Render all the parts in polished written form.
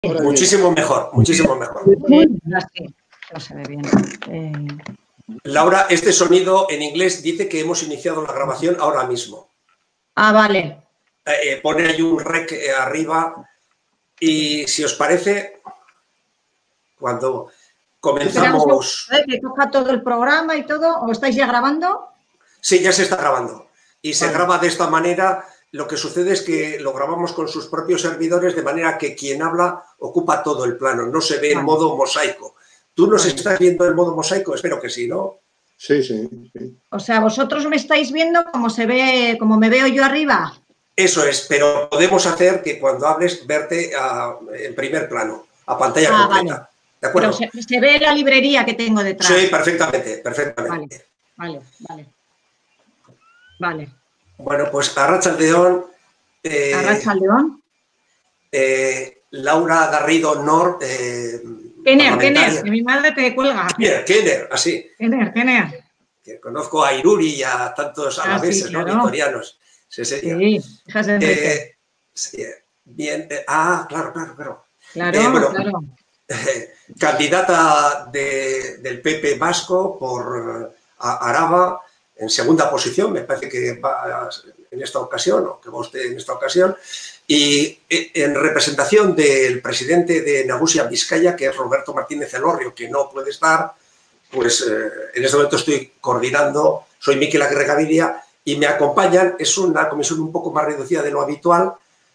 Muchísimo mejor, muchísimo mejor. No se ve bien. Laura, este sonido en inglés dice que hemos iniciado la grabación ahora mismo. Ah, vale. Pone ahí un rec arriba y si os parece, cuando comenzamos... ¿Que coja todo el programa y todo? ¿O estáis ya grabando? Sí, ya se está grabando. Y se graba de esta manera. Lo que sucede es que lo grabamos con sus propios servidores de manera que quien habla ocupa todo el plano, no se ve en modo mosaico. ¿Tú nos estás viendo en modo mosaico? Espero que sí, ¿no? Sí, sí, sí. O sea, vosotros me estáis viendo como se ve, como me veo yo arriba. Eso es, pero podemos hacer que cuando hables verte en primer plano, a pantalla completa. Vale. ¿De acuerdo? Pero se ve la librería que tengo detrás. Sí, perfectamente, perfectamente. Vale. Bueno, pues Arratsaldeon. Arratsaldeon. Laura Garrido Nor. Kenner, que mi madre te cuelga. Kenner, así. Kenner. Que conozco a Iruri y a tantos alaveses, sí, claro. ¿no? Vitorianos. Sí, hijas de Enrique. Sí, bien. Claro. Claro. Candidata del PP vasco por Araba en segunda posición, me parece que va en esta ocasión, o que va usted en esta ocasión, y en representación del presidente de Nagusia Vizcaya, que es Roberto Martínez Elorrio, que no puede estar, pues en este momento estoy coordinando, soy Miquel Aguirre Gaviria, y me acompañan, es una comisión un poco más reducida de lo habitual.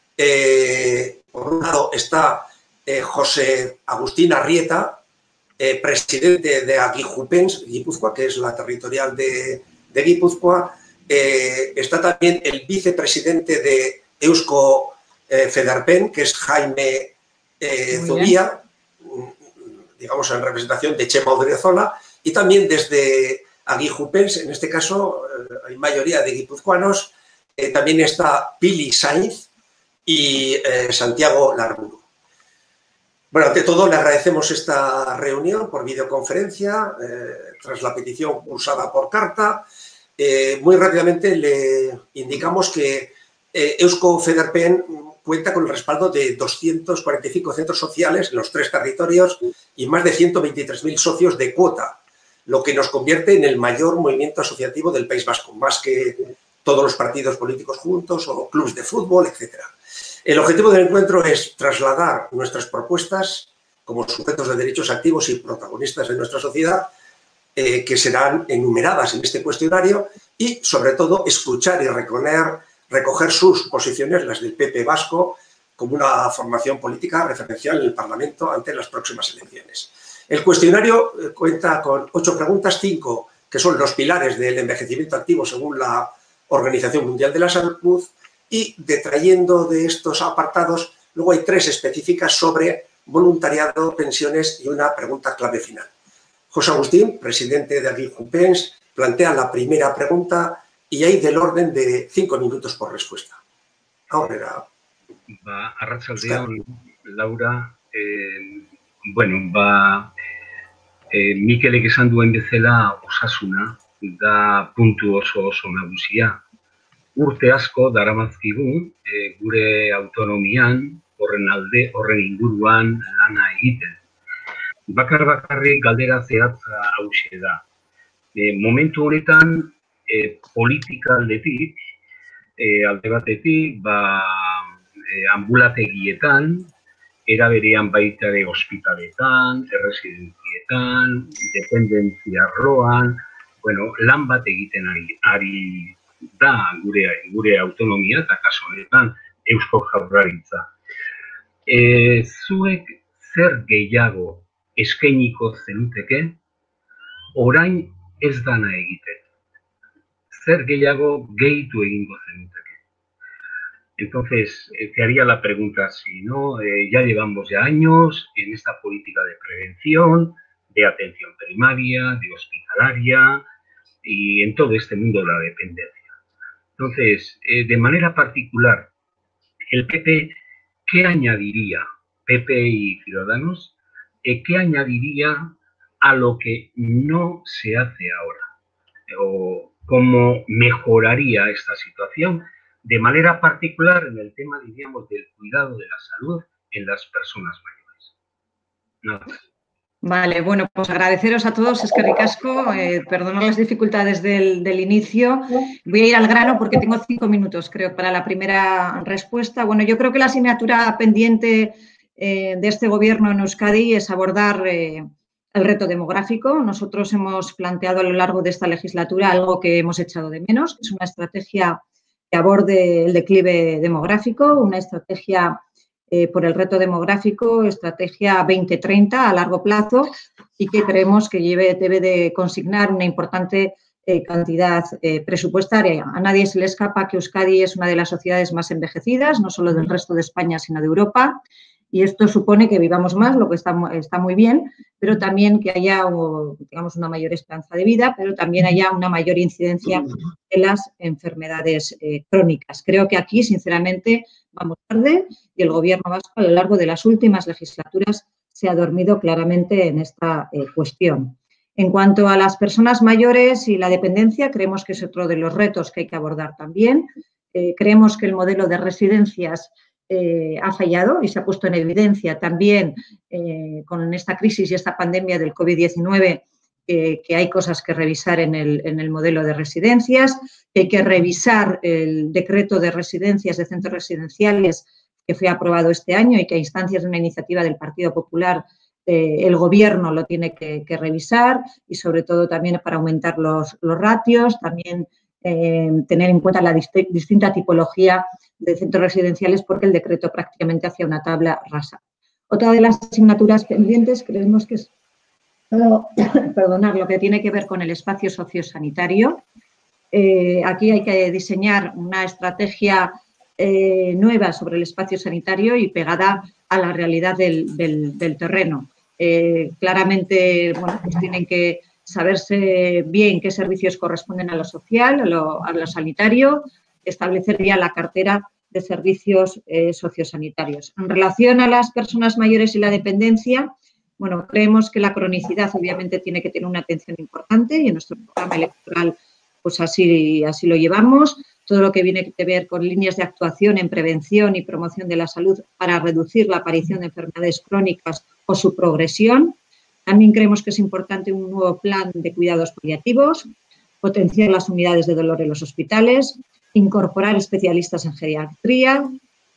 Por un lado está José Agustín Arrieta, presidente de Agijupens, Guipúzcoa, que es la territorial de Guipúzcoa. Está también el vicepresidente de Eusko Federpen, que es Jaime Zubía, digamos en representación de Chema Odriozola, y también desde Agijupens, en este caso hay mayoría de guipuzcoanos, también está Pili Sainz y Santiago Larburu. Bueno, ante todo le agradecemos esta reunión por videoconferencia, tras la petición cursada por carta. Muy rápidamente le indicamos que Eusko Federpen cuenta con el respaldo de 245 centros sociales en los 3 territorios y más de 123.000 socios de cuota, lo que nos convierte en el mayor movimiento asociativo del País Vasco, más que todos los partidos políticos juntos o clubes de fútbol, etc. El objetivo del encuentro es trasladar nuestras propuestas como sujetos de derechos activos y protagonistas de nuestra sociedad, que serán enumeradas en este cuestionario, y, sobre todo, escuchar y recoger sus posiciones, las del PP vasco, como una formación política referencial en el Parlamento ante las próximas elecciones. El cuestionario cuenta con 8 preguntas, 5 que son los pilares del envejecimiento activo según la Organización Mundial de la Salud, y detrayendo de estos apartados, luego hay 3 específicas sobre voluntariado, pensiones y una pregunta clave final. José Agustín, presidente de Agijupens, plantea la primera pregunta y hay del orden de 5 minutos por respuesta. Ahora, Arratsaldeon, Laura. Mikelek esan duen bezala osasuna da puntu oso nagusia. Urte asko daramazkigu gure autonomian, horren inguruan lana egiten. Bakarrik galdera zehatza hauxe da. Momentu honetan politika aldetik, alde batetik, ambulategietan, era berean baita ere ospitaletan, erresidentzietan, dependentzia arloan, lan bat egiten ari da gure autonomia, eta kasu honetan Eusko Jaurlaritza. Zuek zer gehiago eskainiko zenuteke, orain ez dana egiten. Zer gehiago gehitu egingo zenuteke. Entonces, te haría la pregunta así, ¿no? Ya llevamos años en esta política de prevención, de atención primaria, de hospitalaria y en todo este mundo de la dependencia. Entonces, de manera particular, el PP, ¿qué añadiría? PP y Ciudadanos, ¿qué añadiría a lo que no se hace ahora? ¿O cómo mejoraría esta situación? De manera particular en el tema, diríamos, del cuidado de la salud en las personas mayores. Nada. Vale, bueno, pues agradeceros a todos, es que ricasco, perdonar las dificultades del inicio. Voy a ir al grano porque tengo 5 minutos, creo, para la primera respuesta. Bueno, yo creo que la asignatura pendiente de este Gobierno en Euskadi es abordar el reto demográfico. Nosotros hemos planteado a lo largo de esta legislatura algo que hemos echado de menos, es una estrategia que aborde el declive demográfico, una estrategia por el reto demográfico, estrategia 2030 a largo plazo y que creemos que debe de consignar una importante cantidad presupuestaria. A nadie se le escapa que Euskadi es una de las sociedades más envejecidas, no solo del resto de España, sino de Europa, y esto supone que vivamos más, lo que está muy bien, pero también que haya, digamos, una mayor esperanza de vida, pero también haya una mayor incidencia de las enfermedades crónicas. Creo que aquí, sinceramente, vamos tarde y el Gobierno vasco a lo largo de las últimas legislaturas se ha dormido claramente en esta cuestión. En cuanto a las personas mayores y la dependencia, creemos que es otro de los retos que hay que abordar también. Creemos que el modelo de residencias ha fallado y se ha puesto en evidencia también con esta crisis y esta pandemia del COVID-19 que hay cosas que revisar en el modelo de residencias, que hay que revisar el decreto de residencias, de centros residenciales que fue aprobado este año y que a instancias de una iniciativa del Partido Popular el Gobierno lo tiene que revisar y sobre todo también para aumentar los ratios, también tener en cuenta la distinta tipología de centros residenciales porque el decreto prácticamente hacía una tabla rasa. Otra de las asignaturas pendientes creemos que es lo que tiene que ver con el espacio sociosanitario. Aquí hay que diseñar una estrategia nueva sobre el espacio sanitario y pegada a la realidad del terreno. Claramente, bueno, pues tienen que saberse bien qué servicios corresponden a lo social, a lo sanitario, establecer ya la cartera de servicios sociosanitarios. En relación a las personas mayores y la dependencia, bueno, creemos que la cronicidad obviamente tiene que tener una atención importante y en nuestro programa electoral pues así lo llevamos. Todo lo que viene que ver con líneas de actuación en prevención y promoción de la salud para reducir la aparición de enfermedades crónicas o su progresión. También creemos que es importante un nuevo plan de cuidados paliativos, potenciar las unidades de dolor en los hospitales, incorporar especialistas en geriatría,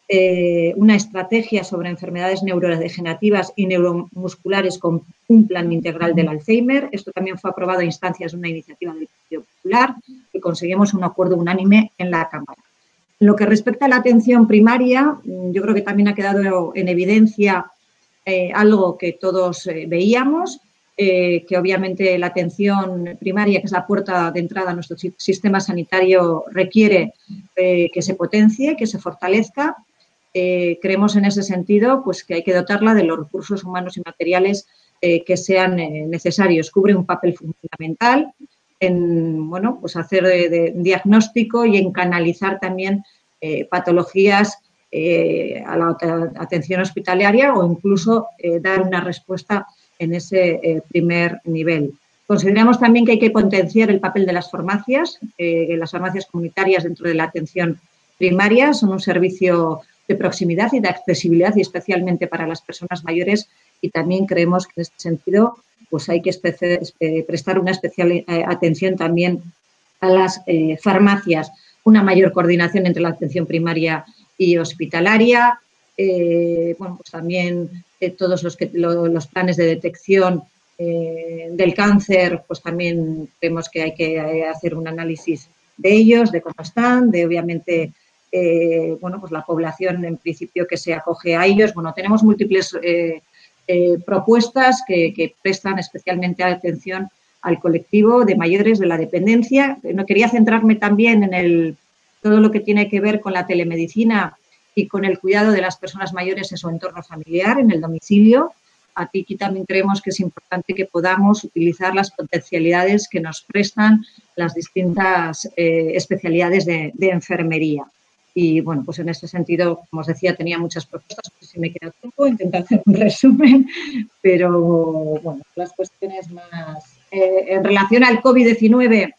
una estrategia sobre enfermedades neurodegenerativas y neuromusculares con un plan integral del Alzheimer. Esto también fue aprobado a instancias de una iniciativa del Partido Popular que conseguimos un acuerdo unánime en la Cámara. En lo que respecta a la atención primaria, yo creo que también ha quedado en evidencia algo que todos veíamos, que obviamente la atención primaria, que es la puerta de entrada a nuestro sistema sanitario, requiere que se potencie, que se fortalezca. Creemos en ese sentido pues, que hay que dotarla de los recursos humanos y materiales que sean necesarios. Cubre un papel fundamental en bueno, pues hacer de diagnóstico y en canalizar también patologías a la atención hospitalaria o incluso dar una respuesta en ese primer nivel. Consideramos también que hay que potenciar el papel de las farmacias comunitarias dentro de la atención primaria. Son un servicio de proximidad y de accesibilidad y especialmente para las personas mayores y también creemos que en este sentido pues hay que prestar una especial atención también a las farmacias, una mayor coordinación entre la atención primaria y hospitalaria, bueno, pues también todos los planes de detección del cáncer, pues también vemos que hay que hacer un análisis de ellos, de cómo están, de obviamente bueno, pues la población en principio que se acoge a ellos. Bueno, tenemos múltiples propuestas que prestan especialmente atención al colectivo de mayores de la dependencia. No quería centrarme también en todo lo que tiene que ver con la telemedicina y con el cuidado de las personas mayores en su entorno familiar, en el domicilio. Aquí también creemos que es importante que podamos utilizar las potencialidades que nos prestan las distintas especialidades de enfermería. Y, bueno, pues en este sentido, como os decía, tenía muchas propuestas, no sé si me queda tiempo, intentar hacer un resumen, pero, bueno, las cuestiones más... en relación al COVID-19,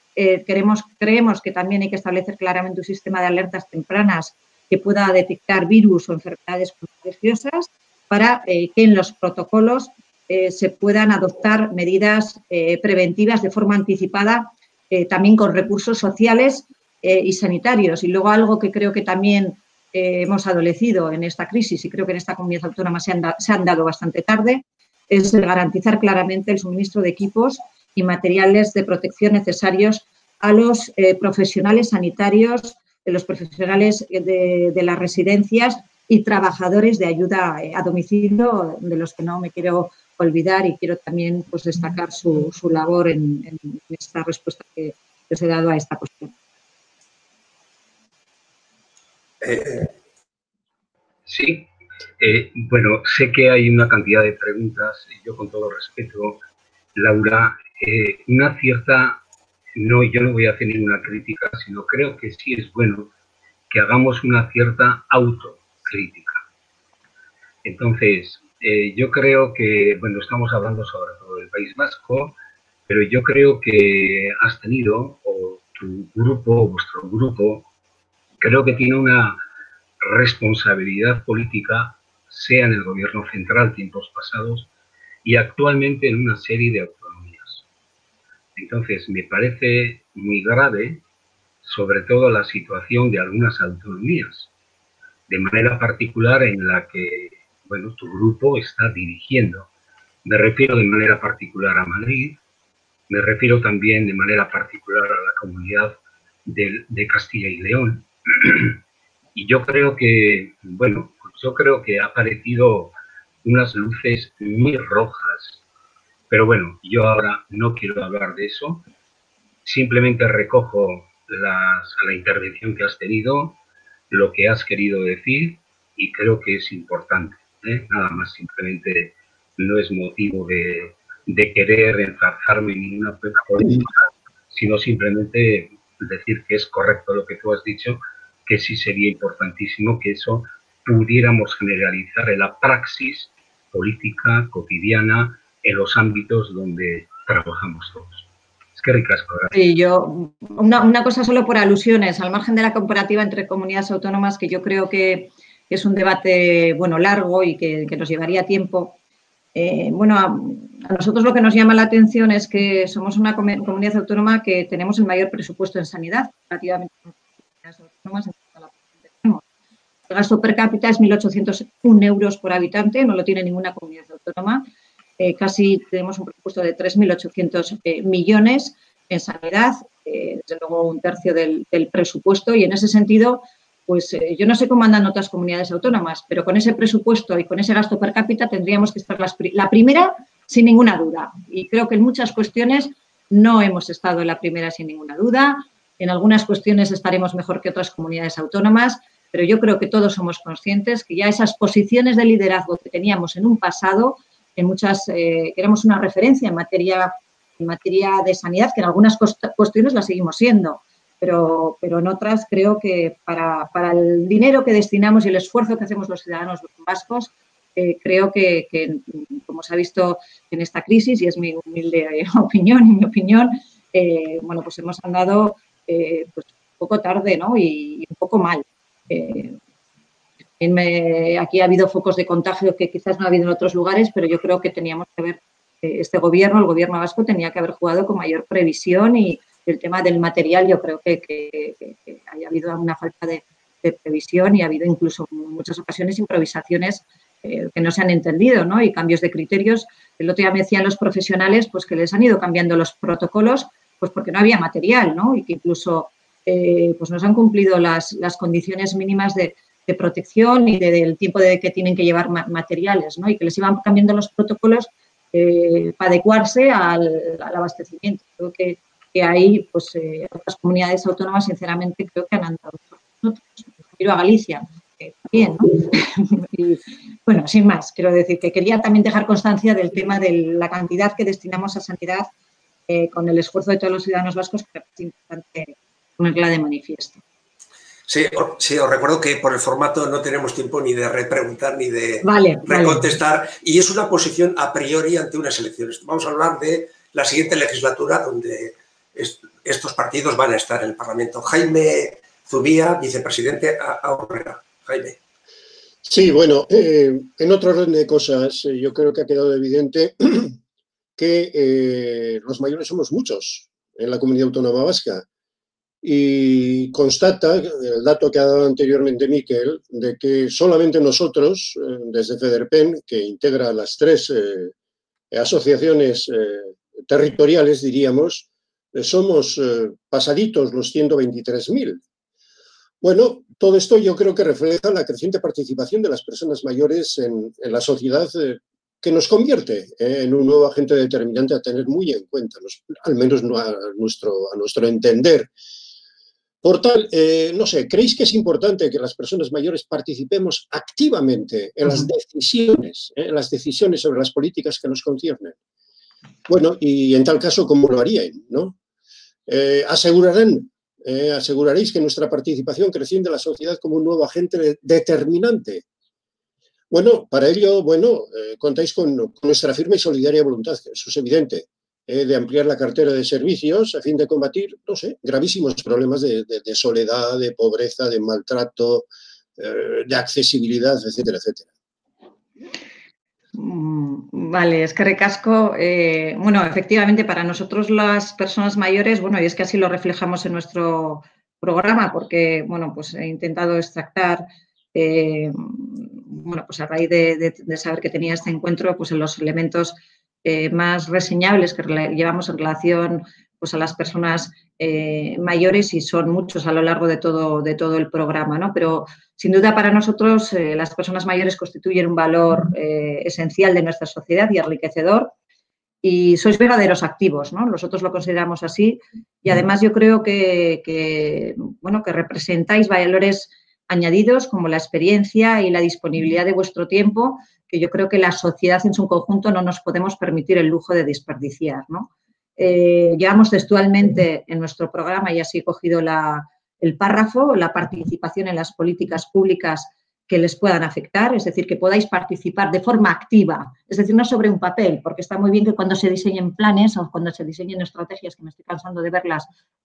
creemos que también hay que establecer claramente un sistema de alertas tempranas que pueda detectar virus o enfermedades contagiosas. para que en los protocolos se puedan adoptar medidas preventivas de forma anticipada, también con recursos sociales y sanitarios. Y luego algo que creo que también hemos adolecido en esta crisis, y creo que en esta comunidad autónoma se han dado bastante tarde, es el garantizar claramente el suministro de equipos y materiales de protección necesarios a los profesionales sanitarios, los profesionales de las residencias y trabajadores de ayuda a domicilio, de los que no me quiero olvidar, y quiero también pues, destacar su labor en esta respuesta que os he dado a esta cuestión. Sí, bueno, sé que hay una cantidad de preguntas, y yo con todo respeto, Laura, una cierta, no, yo no voy a hacer ninguna crítica, sino creo que sí es bueno que hagamos una cierta autocrítica. Entonces, yo creo que, bueno, estamos hablando sobre todo del País Vasco, pero yo creo que has tenido, o tu grupo, o vuestro grupo, creo que tiene una responsabilidad política, sea en el gobierno central, tiempos pasados, y actualmente en una serie de autonomías. Entonces, me parece muy grave, sobre todo la situación de algunas autonomías, de manera particular en la que, bueno, tu grupo está dirigiendo. Me refiero de manera particular a Madrid, me refiero también de manera particular a la comunidad de Castilla y León. Y yo creo que, bueno, yo creo que ha aparecido unas luces muy rojas. Pero bueno, yo ahora no quiero hablar de eso. Simplemente recojo la intervención que has tenido, lo que has querido decir, y creo que es importante. Nada más, simplemente no es motivo de querer enzarzarme en ninguna política, sino simplemente decir que es correcto lo que tú has dicho, que sí sería importantísimo que eso pudiéramos generalizar en la praxis política cotidiana en los ámbitos donde trabajamos todos. Es que ricasco. Sí, yo, una cosa solo por alusiones, al margen de la comparativa entre comunidades autónomas, que yo creo que es un debate, bueno, largo y que nos llevaría tiempo. Bueno, a nosotros lo que nos llama la atención es que somos una comunidad autónoma que tenemos el mayor presupuesto en sanidad, relativamente a las comunidades autónomas. El gasto per cápita es 1.801 euros por habitante, no lo tiene ninguna comunidad autónoma. Casi tenemos un presupuesto de 3.800 millones en sanidad, desde luego un tercio del presupuesto, y en ese sentido, pues yo no sé cómo andan otras comunidades autónomas, pero con ese presupuesto y con ese gasto per cápita tendríamos que estar la primera sin ninguna duda. Y creo que en muchas cuestiones no hemos estado en la primera sin ninguna duda. En algunas cuestiones estaremos mejor que otras comunidades autónomas, pero yo creo que todos somos conscientes que ya esas posiciones de liderazgo que teníamos en un pasado, en muchas, que éramos una referencia en materia de sanidad, que en algunas cuestiones la seguimos siendo, pero en otras creo que para el dinero que destinamos y el esfuerzo que hacemos los ciudadanos vascos, creo que, como se ha visto en esta crisis, y es mi humilde opinión y mi opinión, bueno, pues hemos andado pues un poco tarde, ¿no? Y un poco mal. Aquí ha habido focos de contagio que quizás no ha habido en otros lugares, pero yo creo que teníamos que haber, este gobierno, el gobierno vasco, tenía que haber jugado con mayor previsión, y el tema del material yo creo que haya habido una falta de previsión, y ha habido incluso en muchas ocasiones improvisaciones que no se han entendido, ¿no? Y cambios de criterios. El otro día me decían los profesionales pues que les han ido cambiando los protocolos pues porque no había material, ¿no? Y que incluso pues no se han cumplido las condiciones mínimas de protección y del tiempo que tienen que llevar materiales, ¿no? Y que les iban cambiando los protocolos para adecuarse al abastecimiento. Creo que ahí, pues, otras comunidades autónomas, sinceramente, creo que han andado por nosotros. Me refiero a Galicia, también, ¿no? Y, bueno, sin más, quiero decir que quería también dejar constancia del tema de la cantidad que destinamos a sanidad con el esfuerzo de todos los ciudadanos vascos, que es importante ponerla de manifiesto. Sí, os recuerdo que por el formato no tenemos tiempo ni de repreguntar ni de recontestar. Vale. Y es una posición a priori ante unas elecciones. Vamos a hablar de la siguiente legislatura donde estos partidos van a estar en el Parlamento. Jaime Zubía, vicepresidente, Aurrera. Jaime. Sí, bueno, en otro orden de cosas, yo creo que ha quedado evidente que los mayores somos muchos en la comunidad autónoma vasca. Y constata el dato que ha dado anteriormente Miquel, de que solamente nosotros, desde FEDERPEN, que integra las 3 asociaciones territoriales, diríamos, somos pasaditos los 123.000. Bueno, todo esto yo creo que refleja la creciente participación de las personas mayores en la sociedad, que nos convierte en un nuevo agente determinante a tener muy en cuenta, al menos a nuestro entender. Por tal, no sé, ¿creéis que es importante que las personas mayores participemos activamente en las decisiones sobre las políticas que nos conciernen? Bueno, y en tal caso, ¿cómo lo harían, no? ¿Aseguraréis que nuestra participación creciente en la sociedad como un nuevo agente determinante? Bueno, para ello, contáis con nuestra firme y solidaria voluntad, eso es evidente, de ampliar la cartera de servicios a fin de combatir, no sé, gravísimos problemas de soledad, de pobreza, de maltrato, de accesibilidad, etcétera, etcétera. Vale, es que recasco. Bueno, efectivamente, para nosotros las personas mayores, bueno, y es que así lo reflejamos en nuestro programa, porque, bueno, pues he intentado extractar, bueno, pues a raíz de saber que tenía este encuentro, pues en los elementos más reseñables que llevamos en relación, pues a las personas mayores, y son muchos a lo largo de todo el programa, ¿no? Pero sin duda para nosotros las personas mayores constituyen un valor esencial de nuestra sociedad y enriquecedor, y sois verdaderos activos, ¿no? Nosotros lo consideramos así, y además yo creo que representáis valores añadidos como la experiencia y la disponibilidad de vuestro tiempo, que yo creo que la sociedad en su conjunto no nos podemos permitir el lujo de desperdiciar, ¿no? Llevamos textualmente en nuestro programa, y así he cogido el párrafo, la participación en las políticas públicas que les puedan afectar, es decir, que podáis participar de forma activa, es decir, no sobre un papel, porque está muy bien que cuando se diseñen planes o cuando se diseñen estrategias, que me estoy cansando de verlas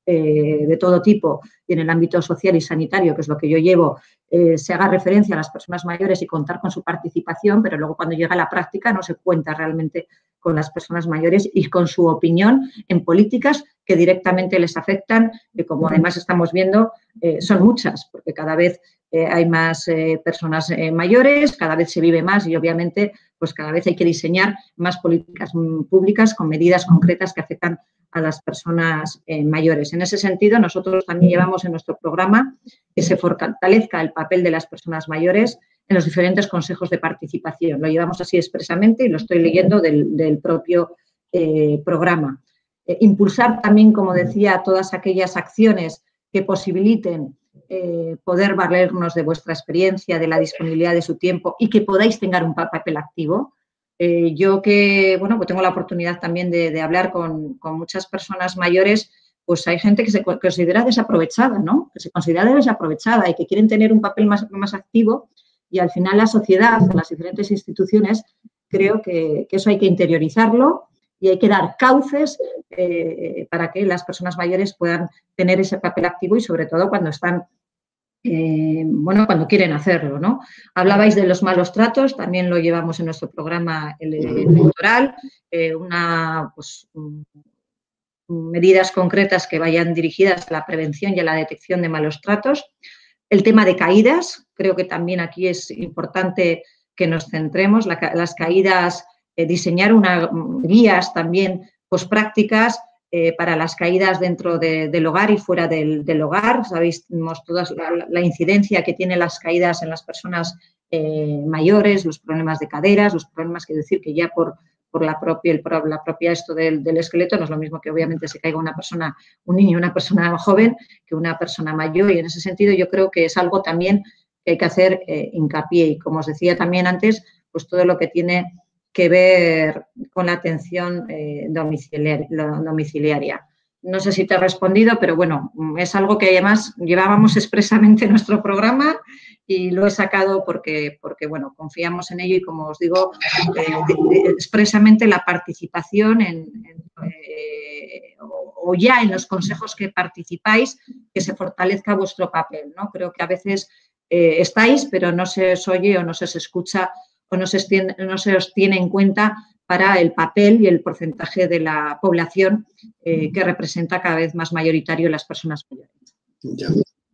de todo tipo, y en el ámbito social y sanitario, que es lo que yo llevo, se haga referencia a las personas mayores y contar con su participación, pero luego cuando llega a la práctica no se cuenta realmente con las personas mayores y con su opinión en políticas que directamente les afectan, que como además estamos viendo son muchas, porque cada vez hay más personas mayores, cada vez se vive más, y obviamente pues cada vez hay que diseñar más políticas públicas con medidas concretas que afectan a las personas mayores. En ese sentido, nosotros también llevamos en nuestro programa que se fortalezca el papel de las personas mayores en los diferentes consejos de participación. Lo llevamos así expresamente y lo estoy leyendo del propio programa. Impulsar también, como decía, todas aquellas acciones que posibiliten poder valernos de vuestra experiencia, de la disponibilidad de su tiempo, y que podáis tener un papel activo. Yo que, bueno, pues tengo la oportunidad también de hablar con muchas personas mayores, pues hay gente que se considera desaprovechada, ¿no? Que se considera desaprovechada y que quieren tener un papel más activo, y al final la sociedad, las diferentes instituciones, creo que eso hay que interiorizarlo y hay que dar cauces para que las personas mayores puedan tener ese papel activo, y sobre todo cuando están, cuando quieren hacerlo, ¿no? Hablabais de los malos tratos, también lo llevamos en nuestro programa electoral, medidas concretas que vayan dirigidas a la prevención y a la detección de malos tratos. El tema de caídas, creo que también aquí es importante que nos centremos, las caídas, diseñar guías también prácticas para las caídas dentro del hogar y fuera del hogar. Sabéis todas la incidencia que tienen las caídas en las personas mayores, los problemas de caderas, los problemas, que decir que ya por la propia esto del esqueleto no es lo mismo que obviamente se caiga una persona, un niño, una persona joven, que una persona mayor, y en ese sentido yo creo que es algo también que hay que hacer hincapié, y como os decía también antes, pues todo lo que tiene que ver con la atención domiciliaria. No sé si te he respondido, pero bueno, es algo que además llevábamos expresamente en nuestro programa y lo he sacado porque bueno, confiamos en ello, y como os digo, expresamente la participación o ya en los consejos que participáis, que se fortalezca vuestro papel, ¿no? Creo que a veces estáis, pero no se os oye o no se os escucha o no se os tiene en cuenta para el papel y el porcentaje de la población que representa cada vez más mayoritario las personas mayores. Ya.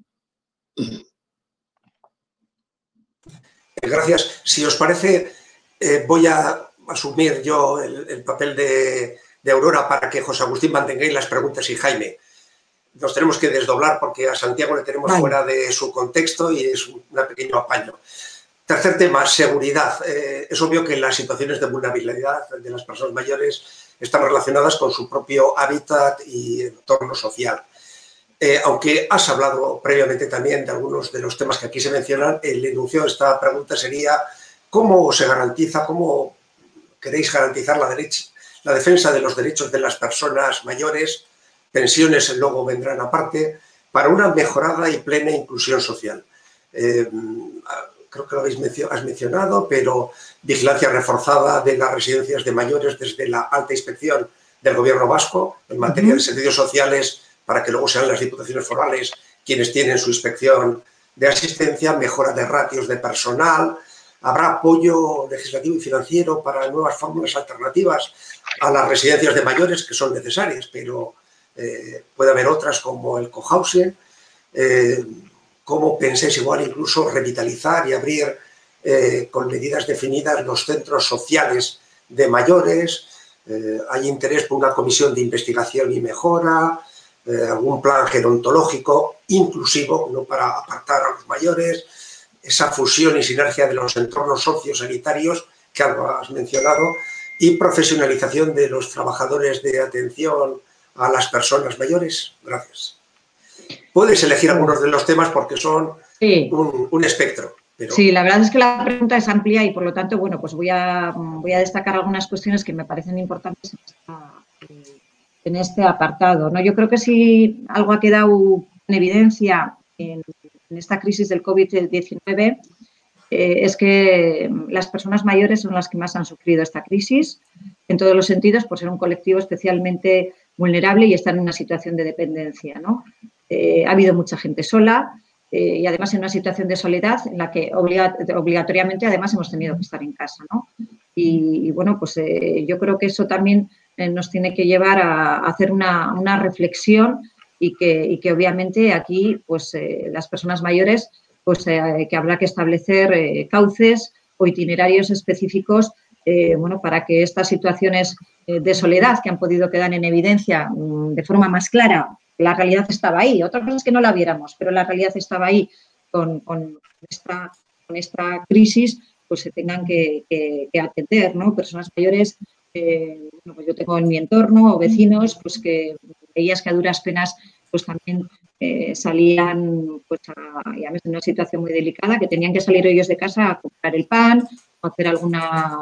Gracias. Si os parece, voy a asumir yo el papel de Aurora para que José Agustín mantengáis las preguntas y Jaime. Nos tenemos que desdoblar porque a Santiago le tenemos fuera de su contexto y es un pequeño apaño. Tercer tema, seguridad. Es obvio que las situaciones de vulnerabilidad de las personas mayores están relacionadas con su propio hábitat y entorno social. Aunque has hablado previamente también de algunos de los temas que aquí se mencionan, el enunciado de esta pregunta sería ¿cómo se garantiza, cómo queréis garantizar la defensa de los derechos de las personas mayores, pensiones luego vendrán aparte, para una mejorada y plena inclusión social? Creo que lo has mencionado, pero vigilancia reforzada de las residencias de mayores desde la alta inspección del Gobierno vasco en materia de servicios sociales, para que luego sean las diputaciones forales quienes tienen su inspección de asistencia, mejora de ratios de personal, habrá apoyo legislativo y financiero para nuevas fórmulas alternativas a las residencias de mayores que son necesarias, pero puede haber otras como el cohousing. ¿Cómo pensáis igual incluso revitalizar y abrir con medidas definidas los centros sociales de mayores? ¿Hay interés por una comisión de investigación y mejora? ¿Algún plan gerontológico inclusivo, no para apartar a los mayores? Esa fusión y sinergia de los entornos sociosanitarios que algo has mencionado y profesionalización de los trabajadores de atención a las personas mayores. Gracias. Puedes elegir algunos de los temas porque son un espectro. Pero... Sí, la verdad es que la pregunta es amplia y por lo tanto, bueno, pues voy a destacar algunas cuestiones que me parecen importantes en este apartado, ¿no? Yo creo que si algo ha quedado en evidencia en esta crisis del COVID-19 es que las personas mayores son las que más han sufrido esta crisis en todos los sentidos por ser un colectivo especialmente vulnerable y estar en una situación de dependencia, ¿no? Ha habido mucha gente sola y además en una situación de soledad en la que obligatoriamente además hemos tenido que estar en casa, ¿no? Y bueno, pues yo creo que eso también nos tiene que llevar a hacer una reflexión y que obviamente aquí pues las personas mayores pues que habrá que establecer cauces o itinerarios específicos bueno, para que estas situaciones de soledad que han podido quedar en evidencia de forma más clara, la realidad estaba ahí. Otra cosa es que no la viéramos, pero la realidad estaba ahí con esta crisis, pues se tengan que atender, ¿no? Personas mayores, bueno, pues yo tengo en mi entorno o vecinos, pues que veías que a duras penas pues también salían pues ya en una situación muy delicada, que tenían que salir ellos de casa a comprar el pan o hacer alguna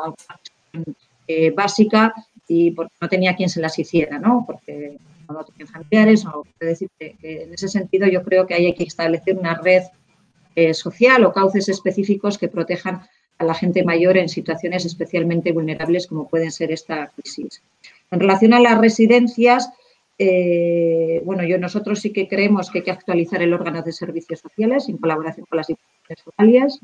básica y porque no tenía quien se las hiciera, ¿no? Porque no tenían familiares, o decir que en ese sentido yo creo que hay que establecer una red social o cauces específicos que protejan a la gente mayor en situaciones especialmente vulnerables como pueden ser esta crisis. En relación a las residencias, bueno, nosotros sí que creemos que hay que actualizar el órgano de servicios sociales en colaboración con las diputaciones forales,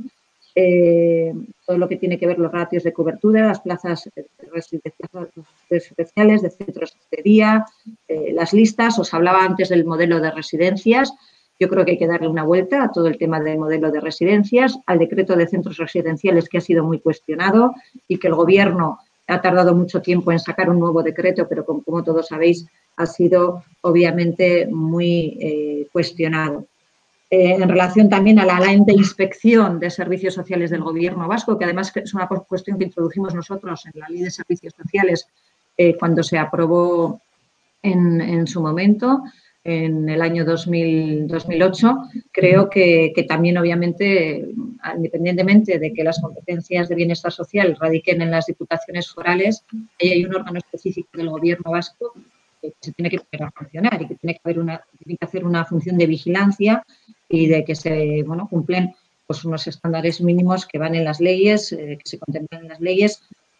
todo lo que tiene que ver los ratios de cobertura, las plazas residenciales, de centros de día, las listas. Os hablaba antes del modelo de residencias. Yo creo que hay que darle una vuelta a todo el tema del modelo de residencias, al decreto de centros residenciales que ha sido muy cuestionado y que el Gobierno ha tardado mucho tiempo en sacar un nuevo decreto, pero como todos sabéis, ha sido obviamente muy cuestionado. En relación también a la ley de inspección de servicios sociales del Gobierno vasco, que además es una cuestión que introdujimos nosotros en la Ley de Servicios Sociales cuando se aprobó en su momento, en el año 2008, creo que también, obviamente, independientemente de que las competencias de bienestar social radiquen en las diputaciones forales, ahí hay un órgano específico del Gobierno vasco que se tiene que poner a funcionar y que tiene que hacer una función de vigilancia y de que se cumplen pues, unos estándares mínimos que van en las leyes, que se contemplan en las leyes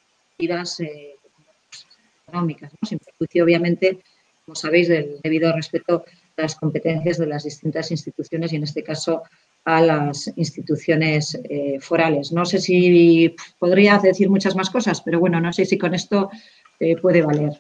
económicas, ¿no? Sin perjuicio, obviamente, como sabéis, del debido respeto a las competencias de las distintas instituciones y, en este caso, a las instituciones forales. No sé si podría decir muchas más cosas, pero bueno, no sé si con esto puede valer.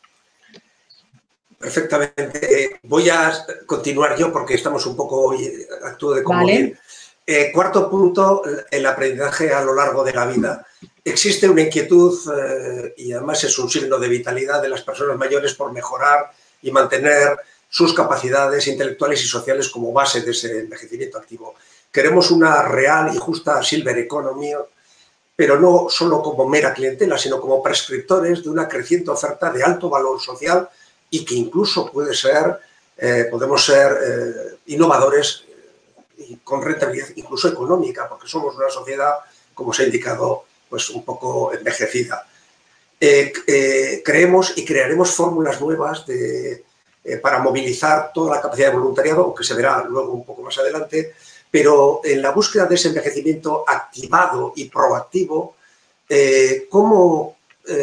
Perfectamente. Voy a continuar yo porque estamos un poco hoy, actúo de comodín. Vale. Cuarto punto, el aprendizaje a lo largo de la vida. Existe una inquietud y además es un signo de vitalidad de las personas mayores por mejorar y mantener sus capacidades intelectuales y sociales como base de ese envejecimiento activo. Queremos una real y justa silver economy, pero no solo como mera clientela, sino como prescriptores de una creciente oferta de alto valor social y que incluso podemos ser innovadores y con rentabilidad incluso económica, porque somos una sociedad, como se ha indicado, pues un poco envejecida. Creemos y crearemos fórmulas nuevas para movilizar toda la capacidad de voluntariado, que se verá luego un poco más adelante, pero en la búsqueda de ese envejecimiento activado y proactivo, ¿cómo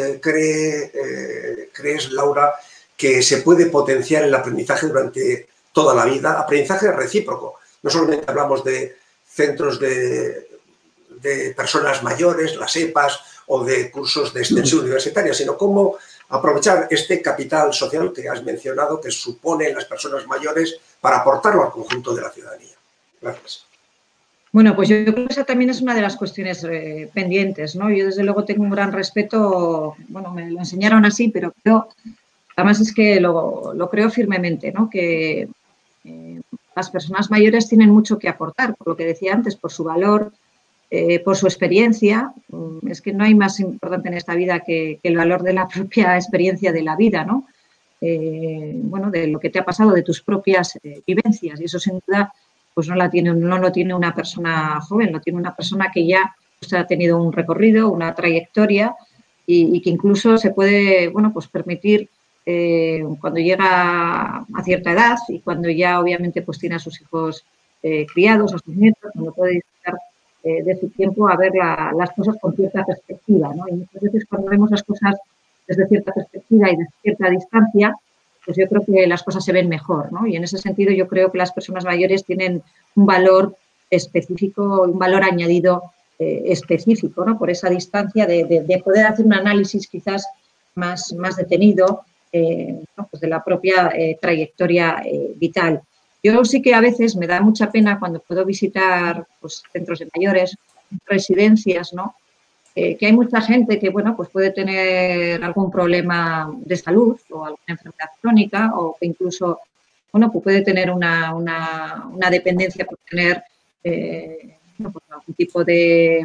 crees, Laura, que se puede potenciar el aprendizaje durante toda la vida? Aprendizaje recíproco. No solamente hablamos de centros de personas mayores, las EPAs, o de cursos de extensión universitaria, sino cómo aprovechar este capital social que has mencionado, que suponen las personas mayores, para aportarlo al conjunto de la ciudadanía. Gracias. Bueno, pues yo creo que esa también es una de las cuestiones pendientes, ¿no? Yo, desde luego, tengo un gran respeto, bueno, me lo enseñaron así, pero creo, además es que lo creo firmemente, ¿no? Que las personas mayores tienen mucho que aportar, por lo que decía antes, por su valor, por su experiencia. Es que no hay más importante en esta vida que el valor de la propia experiencia de la vida, ¿no? Bueno, de lo que te ha pasado, de tus propias vivencias, y eso sin duda pues no lo tiene una persona joven, lo tiene una persona que ya pues, ha tenido un recorrido, una trayectoria y que incluso se puede, bueno, pues permitir cuando llega a cierta edad y cuando ya obviamente pues tiene a sus hijos criados, a sus nietos, cuando puede disfrutar de su tiempo a ver las cosas con cierta perspectiva, ¿no? Y muchas veces cuando vemos las cosas desde cierta perspectiva y desde cierta distancia, pues yo creo que las cosas se ven mejor, ¿no? Y en ese sentido yo creo que las personas mayores tienen un valor específico, un valor añadido específico, ¿no? Por esa distancia de poder hacer un análisis quizás más detenido ¿no? Pues de la propia trayectoria vital. Yo sí que a veces me da mucha pena cuando puedo visitar pues, centros de mayores, residencias, ¿no? Que hay mucha gente que, bueno, pues puede tener algún problema de salud o alguna enfermedad crónica o que incluso, bueno, pues puede tener una dependencia por tener bueno, pues algún tipo de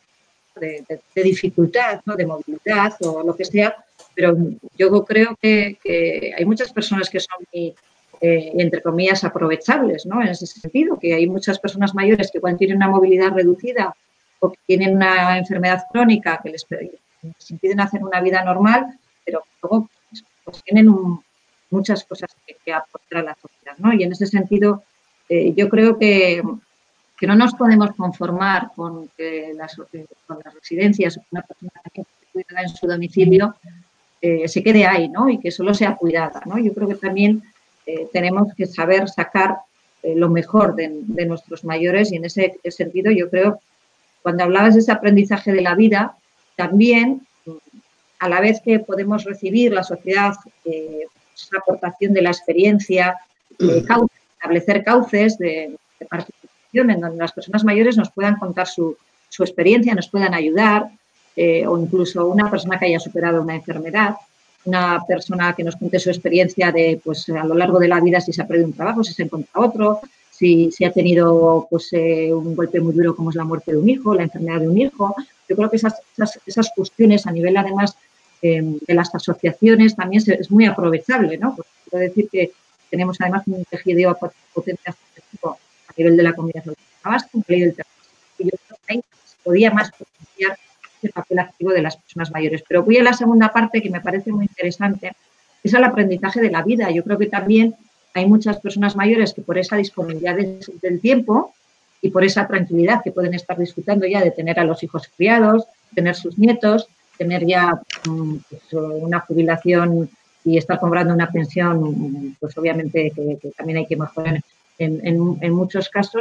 dificultad, ¿no? De movilidad o lo que sea, pero yo creo que hay muchas personas que son muy, entre comillas, aprovechables, ¿no? En ese sentido, que hay muchas personas mayores que igual tienen una movilidad reducida o que tienen una enfermedad crónica que les impiden hacer una vida normal, pero luego pues tienen muchas cosas que aportar a la sociedad, ¿no? Y en ese sentido, yo creo que no nos podemos conformar con que con las residencias, una persona que esté cuidada en su domicilio se quede ahí, ¿no? Y que solo sea cuidada, ¿no? Yo creo que también tenemos que saber sacar lo mejor de nuestros mayores y en ese sentido yo creo, cuando hablabas de ese aprendizaje de la vida, también a la vez que podemos recibir la sociedad esa aportación de la experiencia, establecer cauces de participación en donde las personas mayores nos puedan contar su experiencia, nos puedan ayudar, o incluso una persona que haya superado una enfermedad, una persona que nos cuente su experiencia de, pues, a lo largo de la vida, si se ha perdido un trabajo, si se encuentra otro, si ha tenido pues, un golpe muy duro como es la muerte de un hijo, la enfermedad de un hijo. Yo creo que esas cuestiones a nivel, además, de las asociaciones también es muy aprovechable, ¿no? Porque quiero decir que tenemos, además, un tejido potente asociativo a nivel de la comunidad autónoma, un ley del terrorismo. Y yo creo que ahí se podía más potenciar el papel activo de las personas mayores. Pero voy a la segunda parte que me parece muy interesante, es el aprendizaje de la vida. Yo creo que también hay muchas personas mayores que por esa disponibilidad del tiempo y por esa tranquilidad que pueden estar disfrutando ya de tener a los hijos criados, tener sus nietos, tener ya pues, una jubilación y estar cobrando una pensión, pues obviamente que también hay que mejorar en muchos casos,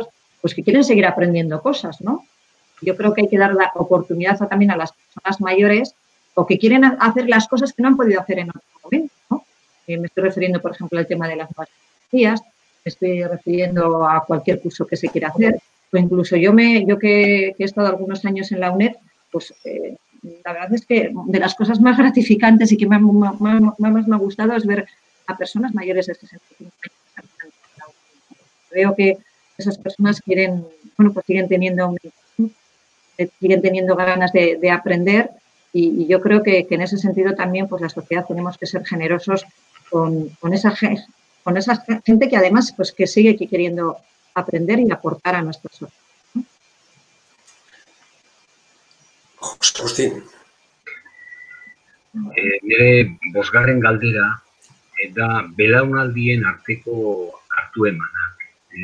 pues que quieren seguir aprendiendo cosas, ¿no? Yo creo que hay que dar la oportunidad también a las personas mayores o que quieren hacer las cosas que no han podido hacer en otro momento, ¿no? Me estoy refiriendo, por ejemplo, al tema de las nuevas tecnologías, me estoy refiriendo a cualquier curso que se quiera hacer, o incluso yo que he estado algunos años en la UNED, pues la verdad es que de las cosas más gratificantes y que más me ha gustado es ver a personas mayores de 65 años. Veo que esas personas quieren, bueno, pues siguen teniendo ganas de aprender y yo creo que en ese sentido también pues la sociedad tenemos que ser generosos con esa gente que además pues que sigue queriendo aprender y aportar a nuestra sociedad. José Agustín. Nire bosgarren galdera da belaunaldien arteko hartu emanak.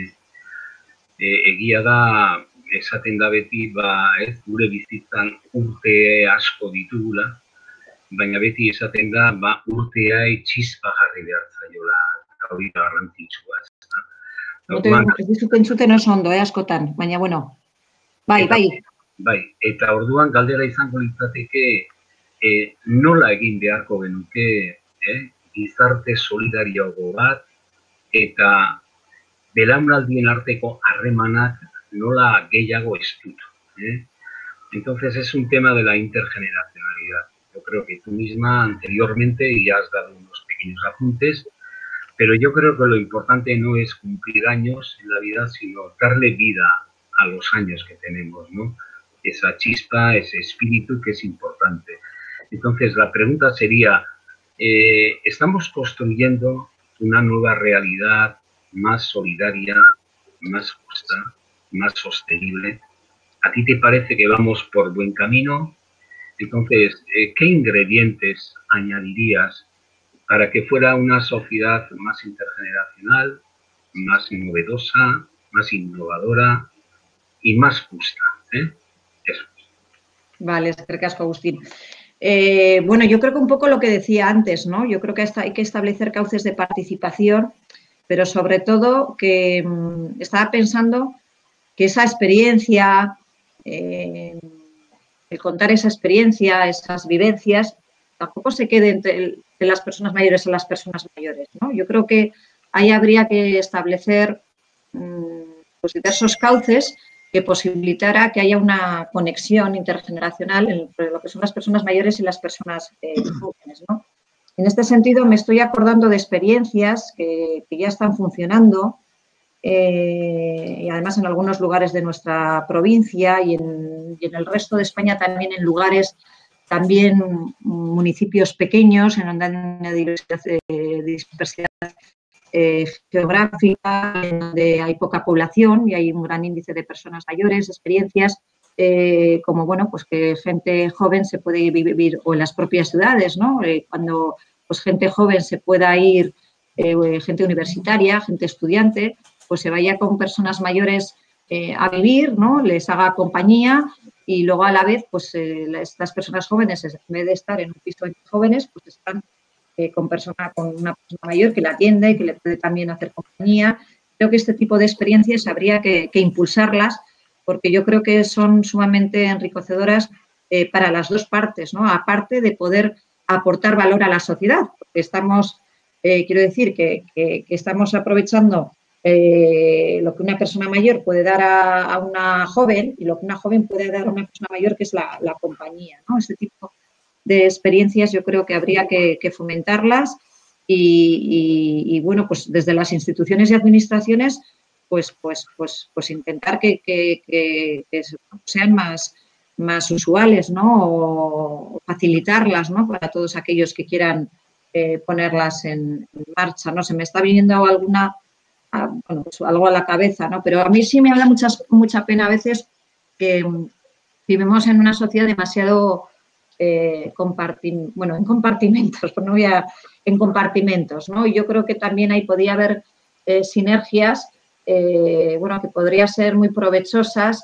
Egia da, esaten da beti, gure bizitzan urte asko ditugula, baina beti esaten da, urtea txispa jarri behar zaiola, eta hori da garrantzitsua. Ez dizut entzuten oso ondo, askotan, baina bueno, bai. Bai, eta orduan galdera izango litzateke nola egin beharko genuke gizarte solidarioago bat eta belaunaldien arteko harremanak nola gehiago estutu. Entonces es un tema de la intergeneracionalidad. Yo creo que tú misma anteriormente ya has dado unos pequeños apuntes, pero yo creo que lo importante no es cumplir años en la vida, sino darle vida a los años que tenemos, ¿no? Esa chispa, ese espíritu que es importante. Entonces, la pregunta sería, ¿estamos construyendo una nueva realidad más solidaria, más justa, más sostenible? ¿A ti te parece que vamos por buen camino? Entonces, ¿qué ingredientes añadirías para que fuera una sociedad más intergeneracional, más novedosa, más innovadora y más justa? Eso. Vale, eskerrik asko, Agustín. Bueno, yo creo que un poco lo que decía antes, ¿no? Yo creo que hay que establecer cauces de participación, pero sobre todo que estaba pensando que esa experiencia, el contar esa experiencia, esas vivencias, tampoco se quede entre las personas mayores a las personas mayores, ¿no? Yo creo que ahí habría que establecer pues diversos cauces que posibilitara que haya una conexión intergeneracional entre lo que son las personas mayores y las personas jóvenes, ¿no? En este sentido, me estoy acordando de experiencias que ya están funcionando y además en algunos lugares de nuestra provincia y en el resto de España también en lugares, también municipios pequeños en donde hay una diversidad geográfica, en donde hay poca población y hay un gran índice de personas mayores, experiencias como, bueno, pues que gente joven se puede vivir o en las propias ciudades, ¿no? Cuando pues gente joven se pueda ir, gente universitaria, gente estudiante, pues se vaya con personas mayores a vivir, ¿no? Les haga compañía y luego a la vez, pues estas personas jóvenes, en vez de estar en un piso de jóvenes, pues están con una persona mayor que la atiende y que le puede también hacer compañía. Creo que este tipo de experiencias habría que impulsarlas porque yo creo que son sumamente enriquecedoras para las dos partes, ¿no? Aparte de poder aportar valor a la sociedad, porque estamos, quiero decir, que estamos aprovechando lo que una persona mayor puede dar a una joven y lo que una joven puede dar a una persona mayor, que es la compañía, ¿no? Este tipo de experiencias yo creo que habría que fomentarlas y bueno, pues desde las instituciones y administraciones pues intentar que sean más usuales, ¿no? O facilitarlas, ¿no? Para todos aquellos que quieran ponerlas en marcha, ¿no? Se me está viniendo bueno, pues algo a la cabeza, ¿no? Pero a mí sí me da mucha pena a veces que vivimos en una sociedad demasiado en compartimentos, pues no voy a, en compartimentos, ¿no? Y yo creo que también ahí podía haber sinergias, bueno, que podrían ser muy provechosas.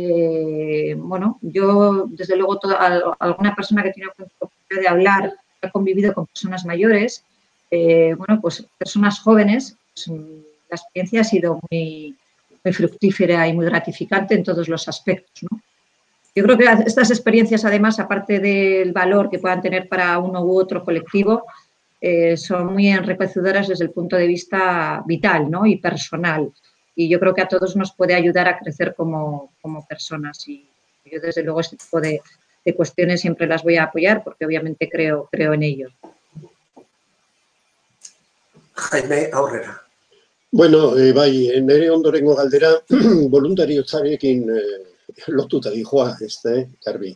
Bueno, yo, desde luego, alguna persona que tiene la oportunidad de hablar, ha convivido con personas mayores, bueno, pues personas jóvenes, pues, la experiencia ha sido muy fructífera y muy gratificante en todos los aspectos, ¿no? Yo creo que estas experiencias, además, aparte del valor que puedan tener para uno u otro colectivo, son muy enriquecedoras desde el punto de vista vital, ¿no? Y personal. Y yo creo que a todos nos puede ayudar a crecer como personas. Y yo, desde luego, este tipo de cuestiones siempre las voy a apoyar porque obviamente creo en ello. Jaime Aurrera. Bueno, bai, nire ondorengo galdera voluntarioetzarekin lotuta dijoa, Garbi.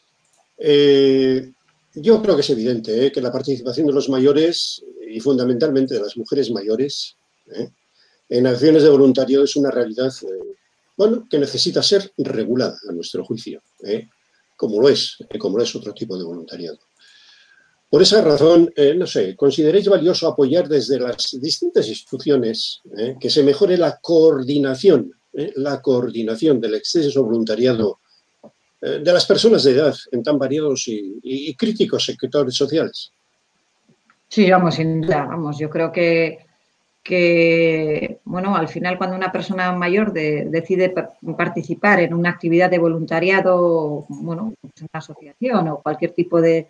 Yo creo que es evidente que la participación de los mayores y fundamentalmente de las mujeres mayores en acciones de voluntariado es una realidad bueno, que necesita ser regulada a nuestro juicio, como lo es otro tipo de voluntariado. Por esa razón, no sé, ¿consideráis valioso apoyar desde las distintas instituciones que se mejore la coordinación del exceso voluntariado de las personas de edad en tan variados y críticos sectores sociales? Sí, vamos, sin duda, vamos, yo creo que bueno, al final cuando una persona mayor decide participar en una actividad de voluntariado, bueno, en una asociación o cualquier tipo de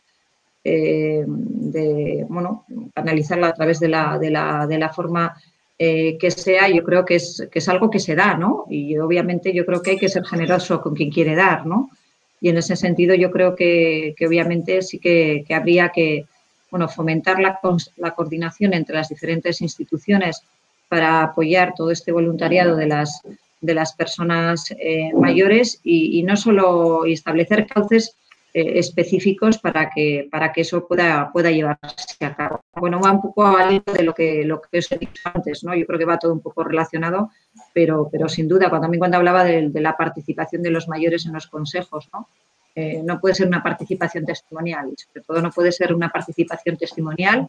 bueno, canalizarla a través de la forma que sea, yo creo que es algo que se da, ¿no? Y obviamente yo creo que hay que ser generoso con quien quiere dar, ¿no? Y en ese sentido yo creo que obviamente sí que habría que, bueno, fomentar la coordinación entre las diferentes instituciones para apoyar todo este voluntariado de las personas mayores y no solo establecer cauces específicos para que eso pueda llevarse a cabo. Bueno, va un poco al hilo de lo que os he dicho antes, ¿no? Yo creo que va todo un poco relacionado, pero sin duda, cuando hablaba de la participación de los mayores en los consejos, ¿no? No puede ser una participación testimonial, sobre todo no puede ser una participación testimonial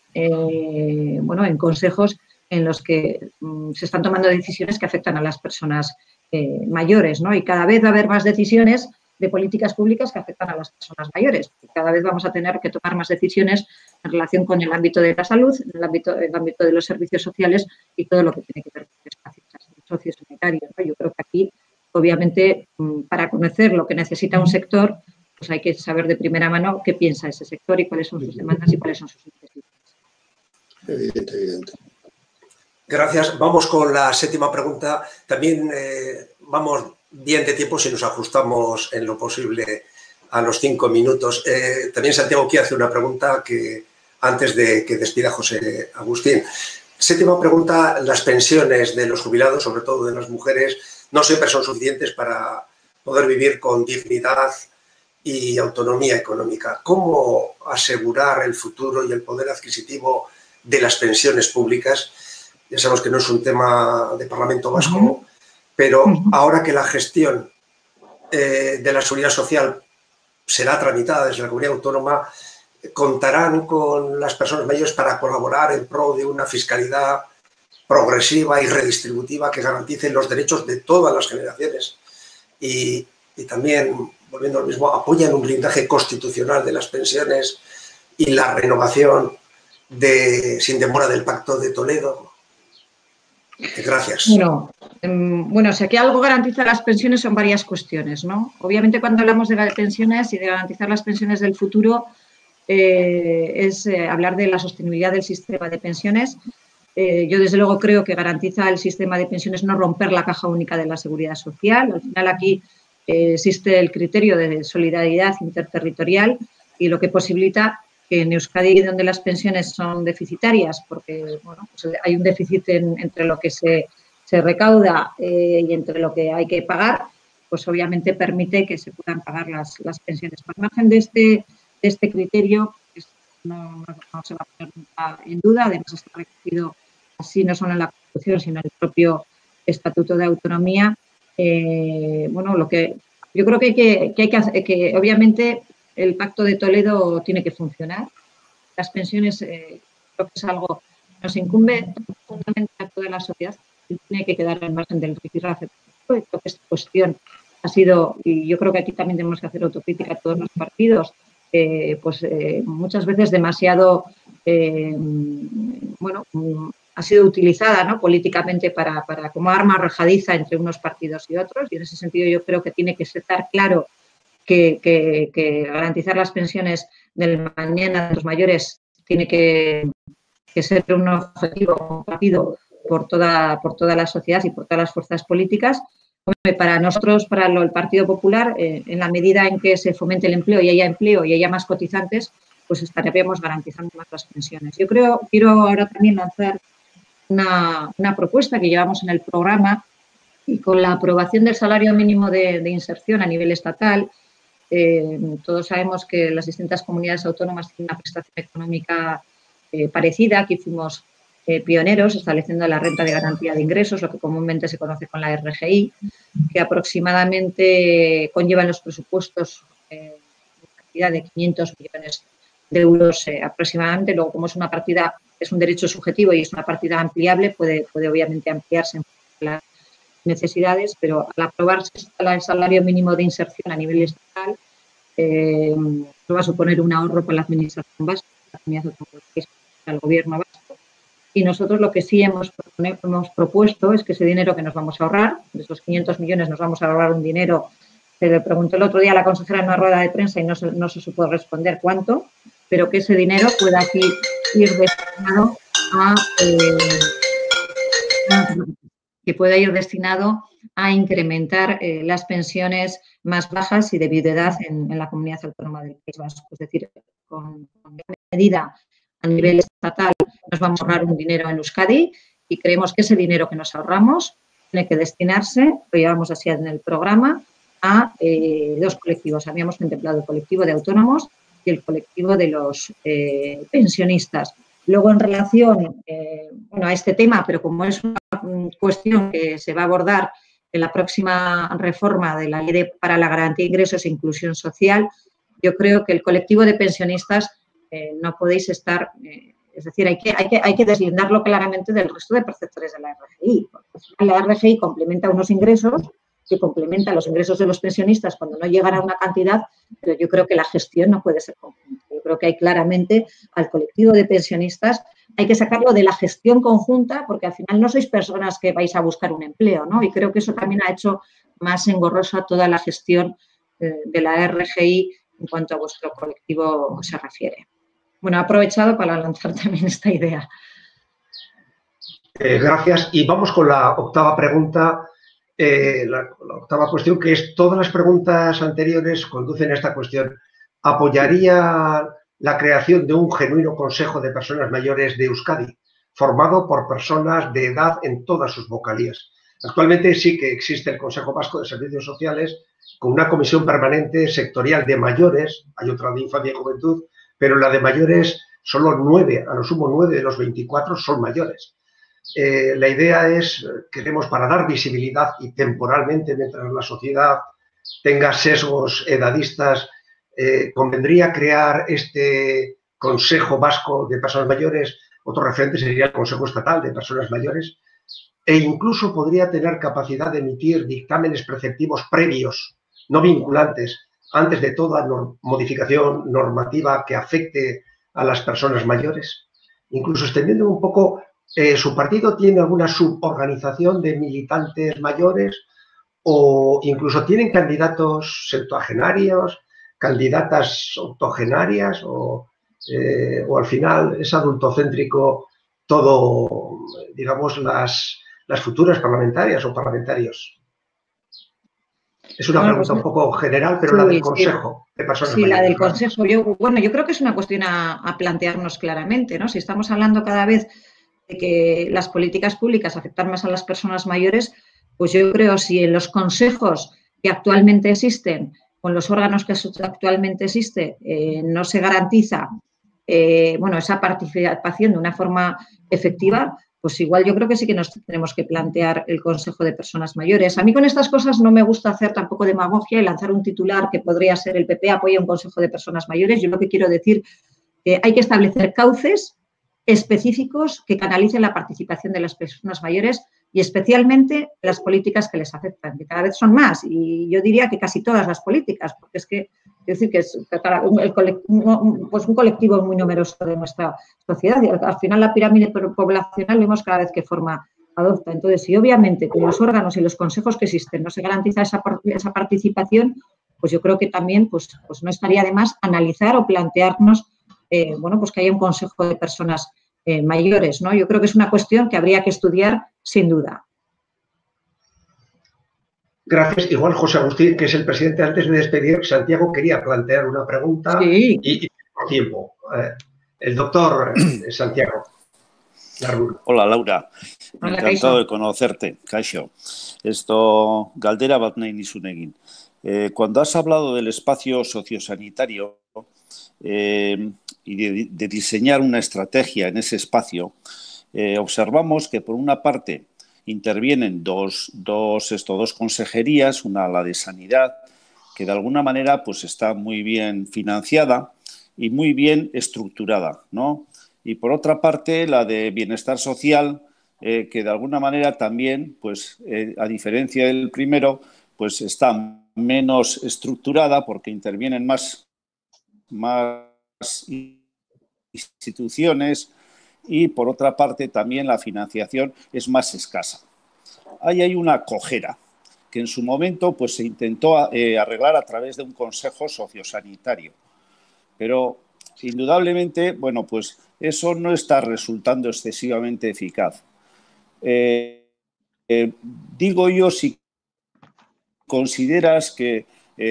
bueno, en consejos en los que se están tomando decisiones que afectan a las personas mayores, ¿no? Y cada vez va a haber más decisiones de políticas públicas que afectan a las personas mayores. Y cada vez vamos a tener que tomar más decisiones en relación con el ámbito de la salud, en el ámbito de los servicios sociales y todo lo que tiene que ver con espacios sociosanitarios, ¿no? Yo creo que aquí, obviamente, para conocer lo que necesita un sector, pues hay que saber de primera mano qué piensa ese sector y cuáles son sus demandas y cuáles son sus necesidades. Evidente. Gracias. Vamos con la séptima pregunta. También vamos bien de tiempo si nos ajustamos en lo posible a los 5 minutos. También Santiago quiere hacer una pregunta que antes de que despida José Agustín. Séptima pregunta. Las pensiones de los jubilados, sobre todo de las mujeres, no siempre son suficientes para poder vivir con dignidad y autonomía económica. ¿Cómo asegurar el futuro y el poder adquisitivo de las pensiones públicas? Ya sabemos que no es un tema de Parlamento Vasco, pero ahora que la gestión de la seguridad social será tramitada desde la comunidad autónoma, ¿contarán con las personas mayores para colaborar en pro de una fiscalidad progresiva y redistributiva que garantice los derechos de todas las generaciones? Y también, volviendo al mismo, ¿apoyan un blindaje constitucional de las pensiones y la renovación sin demora del Pacto de Toledo? Gracias. Bueno, si aquí algo garantiza las pensiones son varias cuestiones, ¿no? Obviamente cuando hablamos de las pensiones y de garantizar las pensiones del futuro es hablar de la sostenibilidad del sistema de pensiones. Yo desde luego creo que garantiza el sistema de pensiones no romper la caja única de la seguridad social. Al final aquí existe el criterio de solidaridad interterritorial y lo que posibilita que en Euskadi, donde las pensiones son deficitarias, porque bueno, pues hay un déficit entre lo que se recauda y entre lo que hay que pagar, pues obviamente permite que se puedan pagar las pensiones. Por margen de este criterio, pues no se va a poner nunca en duda, además está recogido así no solo en la Constitución, sino en el propio Estatuto de Autonomía. Bueno, lo que yo creo que obviamente el Pacto de Toledo tiene que funcionar. Las pensiones creo que es algo que nos incumbe profundamente a toda la sociedad y tiene que quedar al margen del rifirrafe. Creo que esta cuestión ha sido, y yo creo que aquí también tenemos que hacer autocrítica a todos los partidos, pues muchas veces demasiado, bueno, ha sido utilizada, ¿no?, políticamente como arma arrojadiza entre unos partidos y otros, y en ese sentido yo creo que tiene que estar claro que garantizar las pensiones del mañana de los mayores tiene que ser un objetivo compartido por toda la sociedad y por todas las fuerzas políticas. Para nosotros, para el Partido Popular, en la medida en que se fomente el empleo y haya más cotizantes, pues estaremos garantizando más las pensiones. Yo quiero ahora también lanzar una propuesta que llevamos en el programa, y con la aprobación del salario mínimo de inserción a nivel estatal, todos sabemos que las distintas comunidades autónomas tienen una prestación económica parecida. Aquí fuimos pioneros estableciendo la renta de garantía de ingresos, lo que comúnmente se conoce con la RGI, que aproximadamente conlleva en los presupuestos una cantidad de 500 millones de euros aproximadamente. Luego, como es una partida, es un derecho subjetivo y es una partida ampliable, puede obviamente ampliarse en las necesidades, pero al aprobarse el salario mínimo de inserción a nivel estatal, va a suponer un ahorro para la administración vasca, la comunidad autónoma, el gobierno vasco. Y nosotros lo que sí hemos propuesto es que ese dinero que nos vamos a ahorrar, de esos 500 millones nos vamos a ahorrar un dinero. Se le preguntó el otro día a la consejera en una rueda de prensa y no se supo responder cuánto, pero que ese dinero pueda aquí ir destinado a incrementar las pensiones más bajas y de viudedad en la comunidad autónoma del País Vasco. Es decir, con medida a nivel estatal nos vamos a ahorrar un dinero en Euskadi, y creemos que ese dinero que nos ahorramos tiene que destinarse, lo llevamos así en el programa, a dos colectivos. Habíamos contemplado el colectivo de autónomos y el colectivo de los pensionistas. Luego, en relación a este tema, pero como es una cuestión que se va a abordar en la próxima reforma de la Ley para la Garantía de Ingresos e Inclusión Social, yo creo que el colectivo de pensionistas no podéis estar, es decir, hay que deslindarlo claramente del resto de perceptores de la RGI. La RGI complementa unos ingresos que complementa los ingresos de los pensionistas cuando no llegan a una cantidad, pero yo creo que la gestión no puede ser conjunta. Yo creo que hay claramente al colectivo de pensionistas, hay que sacarlo de la gestión conjunta, porque al final no sois personas que vais a buscar un empleo, ¿no? Y creo que eso también ha hecho más engorrosa toda la gestión de la RGI en cuanto a vuestro colectivo se refiere. Bueno, he aprovechado para lanzar también esta idea. Gracias. Y vamos con la octava pregunta. La octava cuestión, que es: todas las preguntas anteriores conducen a esta cuestión. ¿Apoyaría la creación de un genuino Consejo de Personas Mayores de Euskadi, formado por personas de edad en todas sus vocalías? Actualmente sí que existe el Consejo Vasco de Servicios Sociales, con una comisión permanente sectorial de mayores, hay otra de infancia y juventud, pero la de mayores, solo 9, a lo sumo 9 de los 24 son mayores. La idea es, queremos, para dar visibilidad y temporalmente, mientras la sociedad tenga sesgos edadistas, convendría crear este Consejo Vasco de Personas Mayores. Otro referente sería el Consejo Estatal de Personas Mayores, e incluso podría tener capacidad de emitir dictámenes preceptivos previos, no vinculantes, antes de toda modificación normativa que afecte a las personas mayores. Incluso extendiendo un poco, ¿su partido tiene alguna suborganización de militantes mayores, o incluso tienen candidatos septuagenarios, candidatas octogenarias, o al final es adultocéntrico todo, digamos, las futuras parlamentarias o parlamentarios? Es una pregunta un poco general, pero sí, la del Consejo de Personas Mayores. Sí, la del Consejo. Yo creo que es una cuestión a plantearnos claramente, ¿no? Si estamos hablando cada vez de que las políticas públicas afectan más a las personas mayores, pues yo creo, si en los consejos que actualmente existen, con los órganos que actualmente existen, no se garantiza esa participación de una forma efectiva, pues igual yo creo que sí que nos tenemos que plantear el Consejo de Personas Mayores. A mí con estas cosas no me gusta hacer tampoco demagogia y lanzar un titular que podría ser: el PP apoya un Consejo de Personas Mayores. Yo lo que quiero decir que hay que establecer cauces específicos que canalicen la participación de las personas mayores y especialmente las políticas que les afectan, que cada vez son más, y yo diría que casi todas las políticas, porque es que, decir que es un colectivo muy numeroso de nuestra sociedad, y al final la pirámide poblacional vemos cada vez que forma adopta. Entonces, si obviamente con los órganos y los consejos que existen no se garantiza esa participación, pues yo creo que también pues no estaría de más analizar o plantearnos pues que haya un consejo de personas mayores, ¿no? Yo creo que es una cuestión que habría que estudiar sin duda. Gracias. Igual José Agustín, que es el presidente, antes de despedir, Santiago quería plantear una pregunta y por tiempo. El doctor Santiago. Hola, Laura. Hola, encantado Kaixo. de conocerte, Kaixo. Esto, galdera bat nahi nizun egin. Cuando has hablado del espacio sociosanitario y de diseñar una estrategia en ese espacio, observamos que por una parte intervienen dos consejerías, una la de Sanidad, que de alguna manera pues está muy bien financiada y muy bien estructurada, ¿no? Y por otra parte la de Bienestar Social, que de alguna manera también, pues a diferencia del primero, pues está menos estructurada porque intervienen más instituciones y por otra parte también la financiación es más escasa. Ahí hay una cojera que en su momento pues se intentó arreglar a través de un consejo sociosanitario, pero indudablemente, bueno, pues eso no está resultando excesivamente eficaz. Digo yo, si consideras que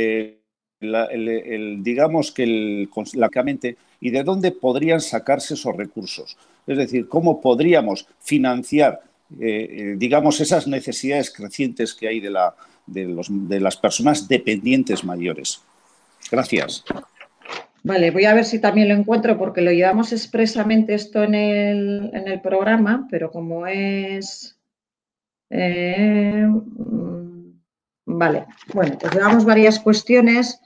digamos que y de dónde podrían sacarse esos recursos. Es decir, cómo podríamos financiar, digamos, esas necesidades crecientes que hay de las personas dependientes mayores. Gracias. Vale, voy a ver si también lo encuentro porque lo llevamos expresamente esto en el programa, pero como es... vale, bueno, pues llevamos varias cuestiones.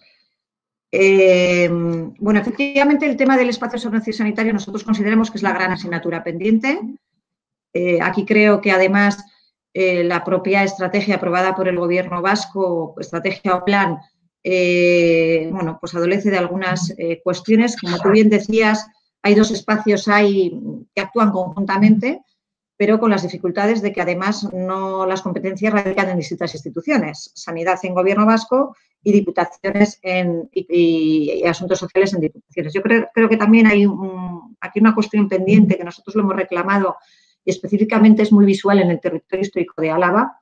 Bueno, efectivamente el tema del espacio sociosanitario nosotros consideramos que es la gran asignatura pendiente. Aquí creo que además la propia estrategia aprobada por el Gobierno vasco, estrategia o plan, bueno, pues adolece de algunas cuestiones. Como tú bien decías, hay dos espacios que actúan conjuntamente, pero con las dificultades de que además las competencias radican en distintas instituciones, Sanidad en Gobierno vasco y Diputaciones y Asuntos Sociales en Diputaciones. Yo creo que también hay aquí una cuestión pendiente que nosotros lo hemos reclamado y específicamente es muy visual en el territorio histórico de Álava,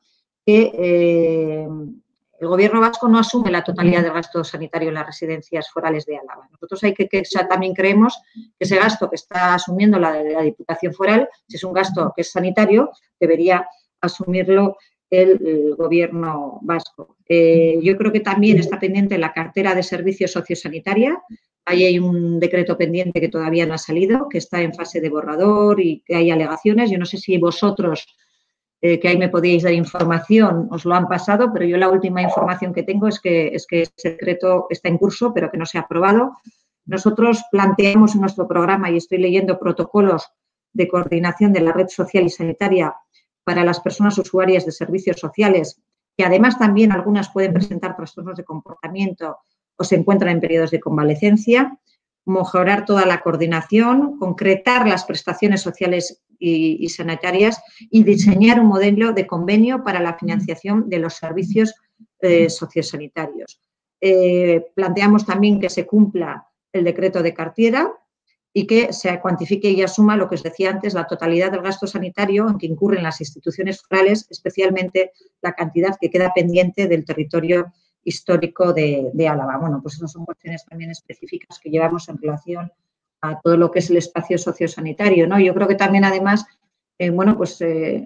que el Gobierno vasco no asume la totalidad del gasto sanitario en las residencias forales de Álava. Nosotros también creemos que ese gasto que está asumiendo la Diputación Foral, si es un gasto que es sanitario, debería asumirlo el Gobierno vasco. Yo creo que también está pendiente la cartera de servicios sociosanitaria. Ahí hay un decreto pendiente que todavía no ha salido, que está en fase de borrador y que hay alegaciones. Yo no sé si vosotros, que ahí me podíais dar información, os lo han pasado, pero yo la última información que tengo es que ese decreto está en curso, pero que no se ha aprobado. Nosotros planteamos en nuestro programa, y estoy leyendo protocolos de coordinación de la red social y sanitaria para las personas usuarias de servicios sociales, que además también algunas pueden presentar trastornos de comportamiento o se encuentran en periodos de convalecencia, mejorar toda la coordinación, concretar las prestaciones sociales y sanitarias y diseñar un modelo de convenio para la financiación de los servicios sociosanitarios. Planteamos también que se cumpla el decreto de cartera y que se cuantifique y asuma lo que os decía antes, la totalidad del gasto sanitario en que incurren las instituciones forales, especialmente la cantidad que queda pendiente del territorio histórico de Álava. Bueno, pues esas son cuestiones también específicas que llevamos en relación a todo lo que es el espacio sociosanitario, ¿no? Yo creo que también, además, bueno, pues de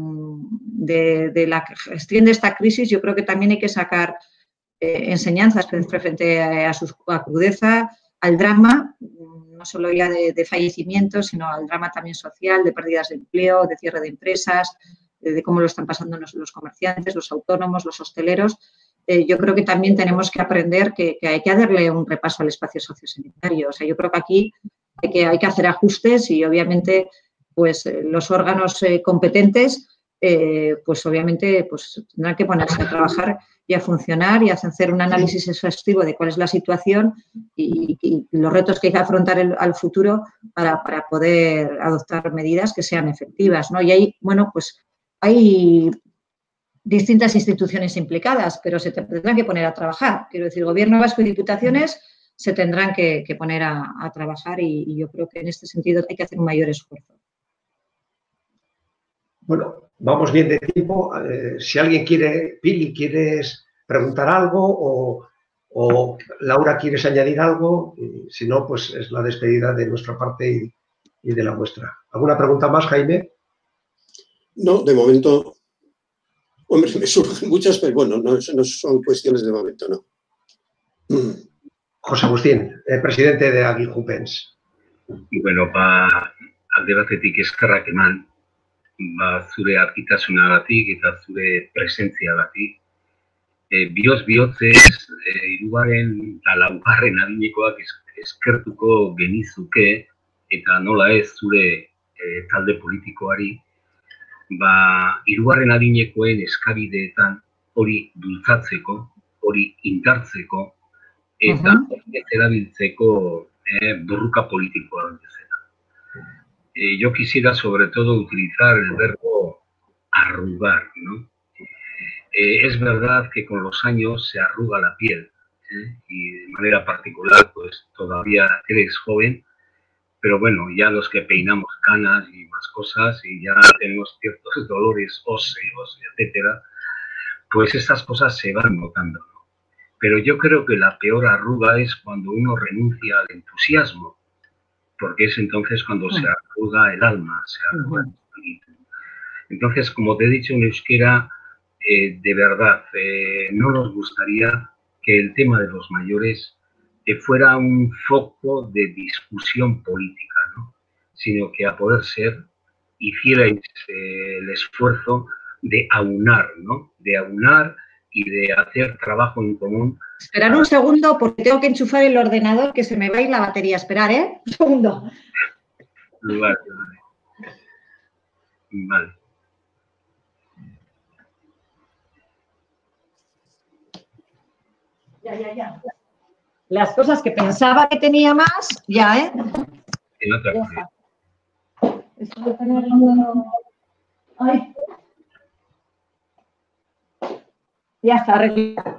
la gestión de esta crisis, yo creo que también hay que sacar enseñanzas frente a su crudeza, al drama, no solo ya de fallecimientos, sino al drama también social, de pérdidas de empleo, de cierre de empresas, de cómo lo están pasando los comerciantes, los autónomos, los hosteleros. Yo creo que también tenemos que aprender que hay que darle un repaso al espacio sociosanitario. O sea, yo creo que aquí hay que hacer ajustes y, obviamente, pues los órganos competentes pues obviamente pues tendrán que ponerse a trabajar y a funcionar y a hacer un análisis exhaustivo de cuál es la situación y los retos que hay que afrontar al futuro para poder adoptar medidas que sean efectivas, ¿no? Y ahí, bueno, pues hay distintas instituciones implicadas, pero se tendrán que poner a trabajar. Quiero decir, Gobierno vasco y diputaciones se tendrán que poner a trabajar y yo creo que en este sentido hay que hacer un mayor esfuerzo. Bueno, vamos bien de tiempo. Si alguien quiere, Pili, ¿quieres preguntar algo o Laura, ¿quieres añadir algo? Y si no, pues es la despedida de nuestra parte y de la vuestra. ¿Alguna pregunta más, Jaime? No, de momento, hombre, me surgen muchas, pero bueno, no son cuestiones de momento, no. José Agustín, presidente de Agijupens. Bueno, alde batetik eskerrak eman, zure argitasunagatik eta zure presentziagatik. Bihotz-bihotzez, hirugarren eta laugarren adinekoak eskertuko genizuke, eta nola ez zure talde politikoari, hirugarren adinekoen eskabideetan hori bultzatzeko, hori indartzeko, eta erabiltzeko borruka politikoa bezala. Yo quisiera sobre todo utilizar el verbo arrugar, ¿no? Es verdad que con los años se arruga la piel, y de manera particular, pues todavía eres joven, pero bueno, ya los que peinamos canas y más cosas y ya tenemos ciertos dolores óseos, etcétera, pues estas cosas se van notando, ¿no? Pero yo creo que la peor arruga es cuando uno renuncia al entusiasmo, porque es entonces cuando se arruga el alma, se arruga el espíritu. Entonces, como te he dicho en euskera, de verdad, no nos gustaría que el tema de los mayores fuera un foco de discusión política, ¿no? Sino que a poder ser hicierais el esfuerzo de aunar, ¿no? De aunar y de hacer trabajo en común. Esperar un segundo porque tengo que enchufar el ordenador que se me va a ir la batería. Esperar, ¿eh? Un segundo. Vale. Ya. Las cosas que pensaba que tenía más, ya, ¿eh? Esto de tenerlo... Ay. Ya está arreglado.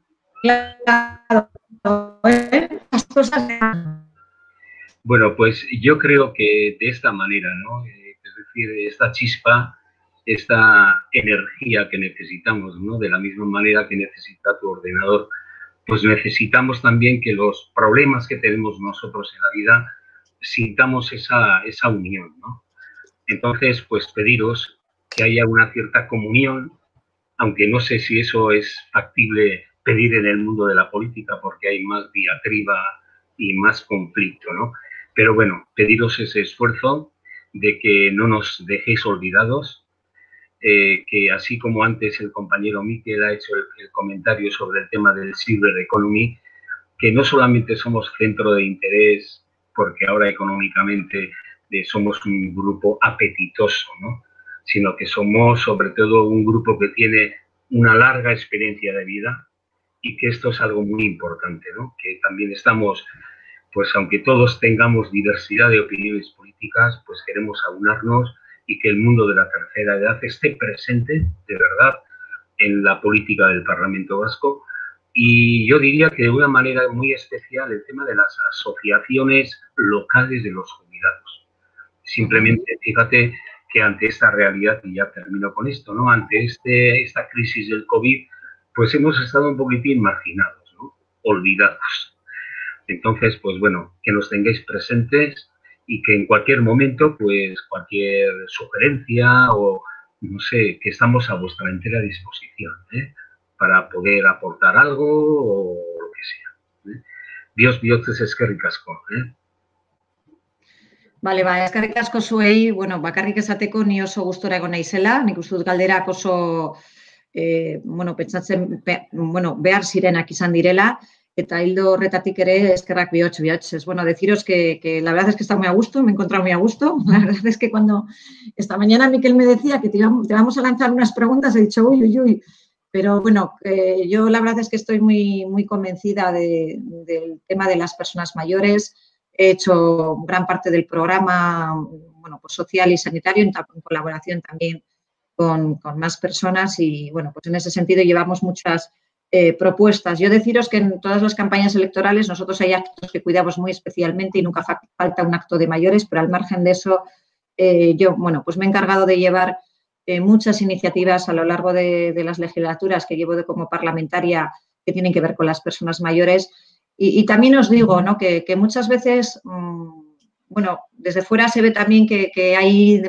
Las cosas... Bueno, pues yo creo que de esta manera, ¿no? Es decir, esta chispa, esta energía que necesitamos, ¿no? De la misma manera que necesita tu ordenador, pues necesitamos también que los problemas que tenemos nosotros en la vida sintamos esa unión, ¿no? Entonces, pues pediros que haya una cierta comunión, aunque no sé si eso es factible pedir en el mundo de la política porque hay más diatriba y más conflicto, ¿no? Pero bueno, pediros ese esfuerzo de que no nos dejéis olvidados, que así como antes el compañero Miquel ha hecho el comentario sobre el tema del Silver Economy, que no solamente somos centro de interés porque ahora económicamente somos un grupo apetitoso, ¿no? Sino que somos sobre todo un grupo que tiene una larga experiencia de vida y que esto es algo muy importante, ¿no? Que también estamos, pues aunque todos tengamos diversidad de opiniones políticas, pues queremos aunarnos y que el mundo de la tercera edad esté presente, de verdad, en la política del Parlamento Vasco. Y yo diría que de una manera muy especial el tema de las asociaciones locales de los jubilados. Simplemente, fíjate que ante esta realidad, y ya termino con esto, ¿no? Ante esta crisis del COVID, pues hemos estado un poquitín marginados, ¿no? Olvidados. Entonces, pues bueno, que nos tengáis presentes y que en cualquier momento, pues cualquier sugerencia o, no sé, que estamos a vuestra entera disposición, para poder aportar algo o lo que sea. Dios bihotzez eskerrik asko. Vale, eskerrik asko zuei, bueno, bakarrik esateko ni oso gustora egon naizela, nik uste dut galderak oso, pentsatzen, behar zirenak izan direla, eta hildo horretatik ere eskerrak bihotz. Bueno, deciros que la verdad es que está muy a gusto, me he encontrado muy a gusto. La verdad es que cuando esta mañana Miquel me decía que te vamos a lanzar unas preguntas, he dicho, uy. Pero bueno, yo la verdad es que estoy muy convencida del tema de las personas mayores. He hecho gran parte del programa, bueno, pues social y sanitario en colaboración también con más personas y, bueno, pues en ese sentido llevamos muchas propuestas. Yo deciros que en todas las campañas electorales nosotros hay actos que cuidamos muy especialmente y nunca falta un acto de mayores, pero al margen de eso yo, bueno, pues me he encargado de llevar muchas iniciativas a lo largo de las legislaturas que llevo como parlamentaria que tienen que ver con las personas mayores y también os digo, ¿no?, que muchas veces, bueno, desde fuera se ve también que hay,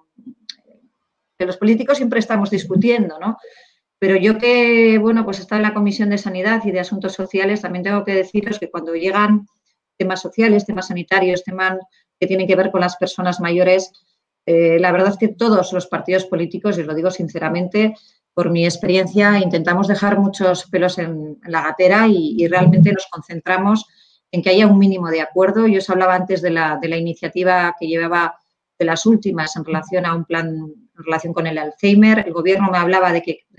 que los políticos siempre estamos discutiendo, ¿no? Pero yo que, bueno, pues está en la Comisión de Sanidad y de Asuntos Sociales, también tengo que deciros que cuando llegan temas sociales, temas sanitarios, temas que tienen que ver con las personas mayores, la verdad es que todos los partidos políticos, y os lo digo sinceramente, por mi experiencia, intentamos dejar muchos pelos en la gatera y realmente nos concentramos en que haya un mínimo de acuerdo. Yo os hablaba antes de la iniciativa que llevaba de las últimas en relación a un plan en relación con el Alzheimer. El Gobierno me hablaba de que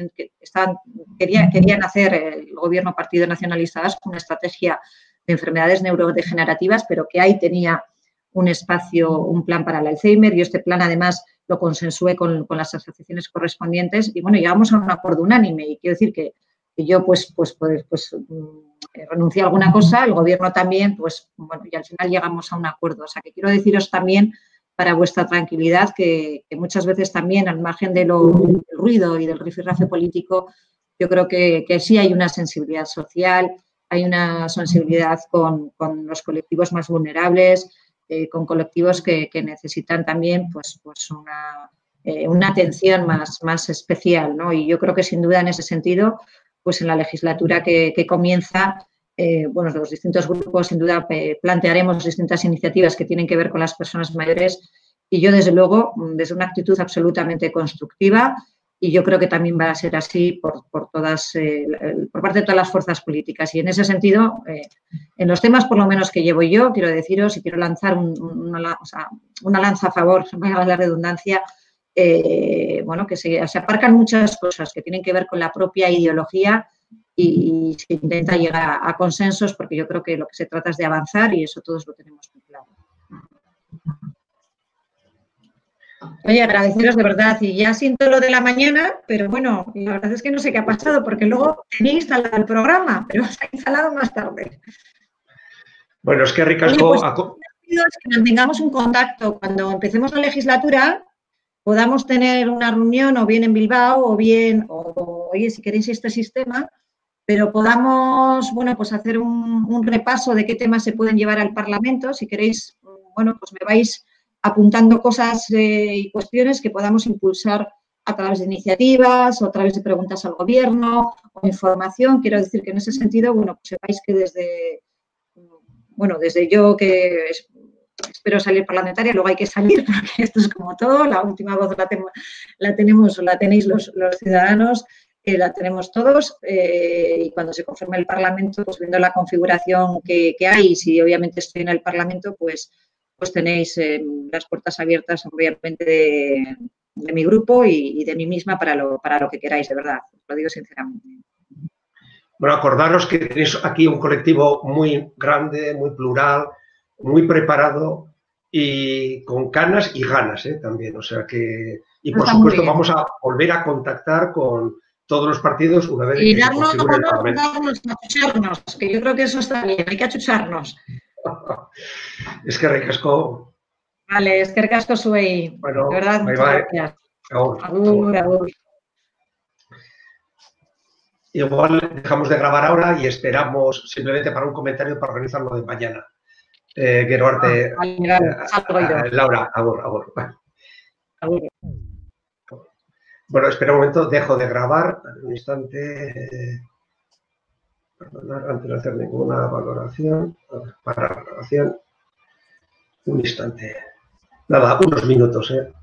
querían hacer, el Gobierno Partido Nacionalista Vasco, una estrategia de enfermedades neurodegenerativas, pero que ahí tenía un espacio, un plan para el Alzheimer. Yo este plan, además, lo consensué con las asociaciones correspondientes y, bueno, llegamos a un acuerdo unánime. Y quiero decir que yo, pues renuncié a alguna cosa, el Gobierno también, pues, bueno, y al final llegamos a un acuerdo. O sea, que quiero deciros también, para vuestra tranquilidad, que muchas veces también, al margen del ruido y del rifirrafe político, yo creo que sí hay una sensibilidad social, hay una sensibilidad con los colectivos más vulnerables, con colectivos que necesitan también pues una atención más especial, ¿no? Y yo creo que sin duda en ese sentido, pues en la legislatura que comienza, bueno, los distintos grupos sin duda plantearemos distintas iniciativas que tienen que ver con las personas mayores y yo desde luego desde una actitud absolutamente constructiva y yo creo que también va a ser así por parte de todas las fuerzas políticas. Y en ese sentido, en los temas por lo menos que llevo yo, quiero deciros y quiero lanzar una lanza a favor, valga la redundancia, bueno, que se aparcan muchas cosas que tienen que ver con la propia ideología y se intenta llegar a consensos porque yo creo que lo que se trata es de avanzar y eso todos lo tenemos muy claro. Oye, agradeceros de verdad y ya siento lo de la mañana, pero bueno, la verdad es que no sé qué ha pasado porque luego tenía instalado el programa, pero se ha instalado más tarde. Bueno, es que ricasco... Oye, pues, que mantengamos un contacto cuando empecemos la legislatura, podamos tener una reunión o bien en Bilbao o bien, oye, si queréis este sistema, pero podamos, bueno, pues hacer un repaso de qué temas se pueden llevar al Parlamento. Si queréis, bueno, pues me vais apuntando cosas y cuestiones que podamos impulsar a través de iniciativas o a través de preguntas al Gobierno o información. Quiero decir que en ese sentido, bueno, pues sepáis que desde yo que espero salir parlamentaria, luego hay que salir porque esto es como todo, la última voz la tenéis los ciudadanos, la tenemos todos y cuando se conforme el Parlamento, pues viendo la configuración que hay, si obviamente estoy en el Parlamento, pues tenéis las puertas abiertas obviamente de mi grupo y de mí misma para lo que queráis, de verdad, os lo digo sinceramente. Bueno, acordaros que tenéis aquí un colectivo muy grande, muy plural, muy preparado y con canas y ganas también. O sea que, y por supuesto vamos a volver a contactar con todos los partidos una vez que se configure el Parlamento. Achucharnos, que yo creo que eso está bien, hay que achucharnos. Es que ricasco. Vale, es que ricasco zuei. Bueno, de verdad, bye, muchas bye. Gracias. Agur. Igual dejamos de grabar ahora y esperamos simplemente para un comentario para organizarlo de mañana. Quiero arte. Laura, agur. Bueno, espera un momento, dejo de grabar. Un instante. Perdonar, antes de hacer ninguna valoración. Para la valoración. Un instante. Nada, unos minutos,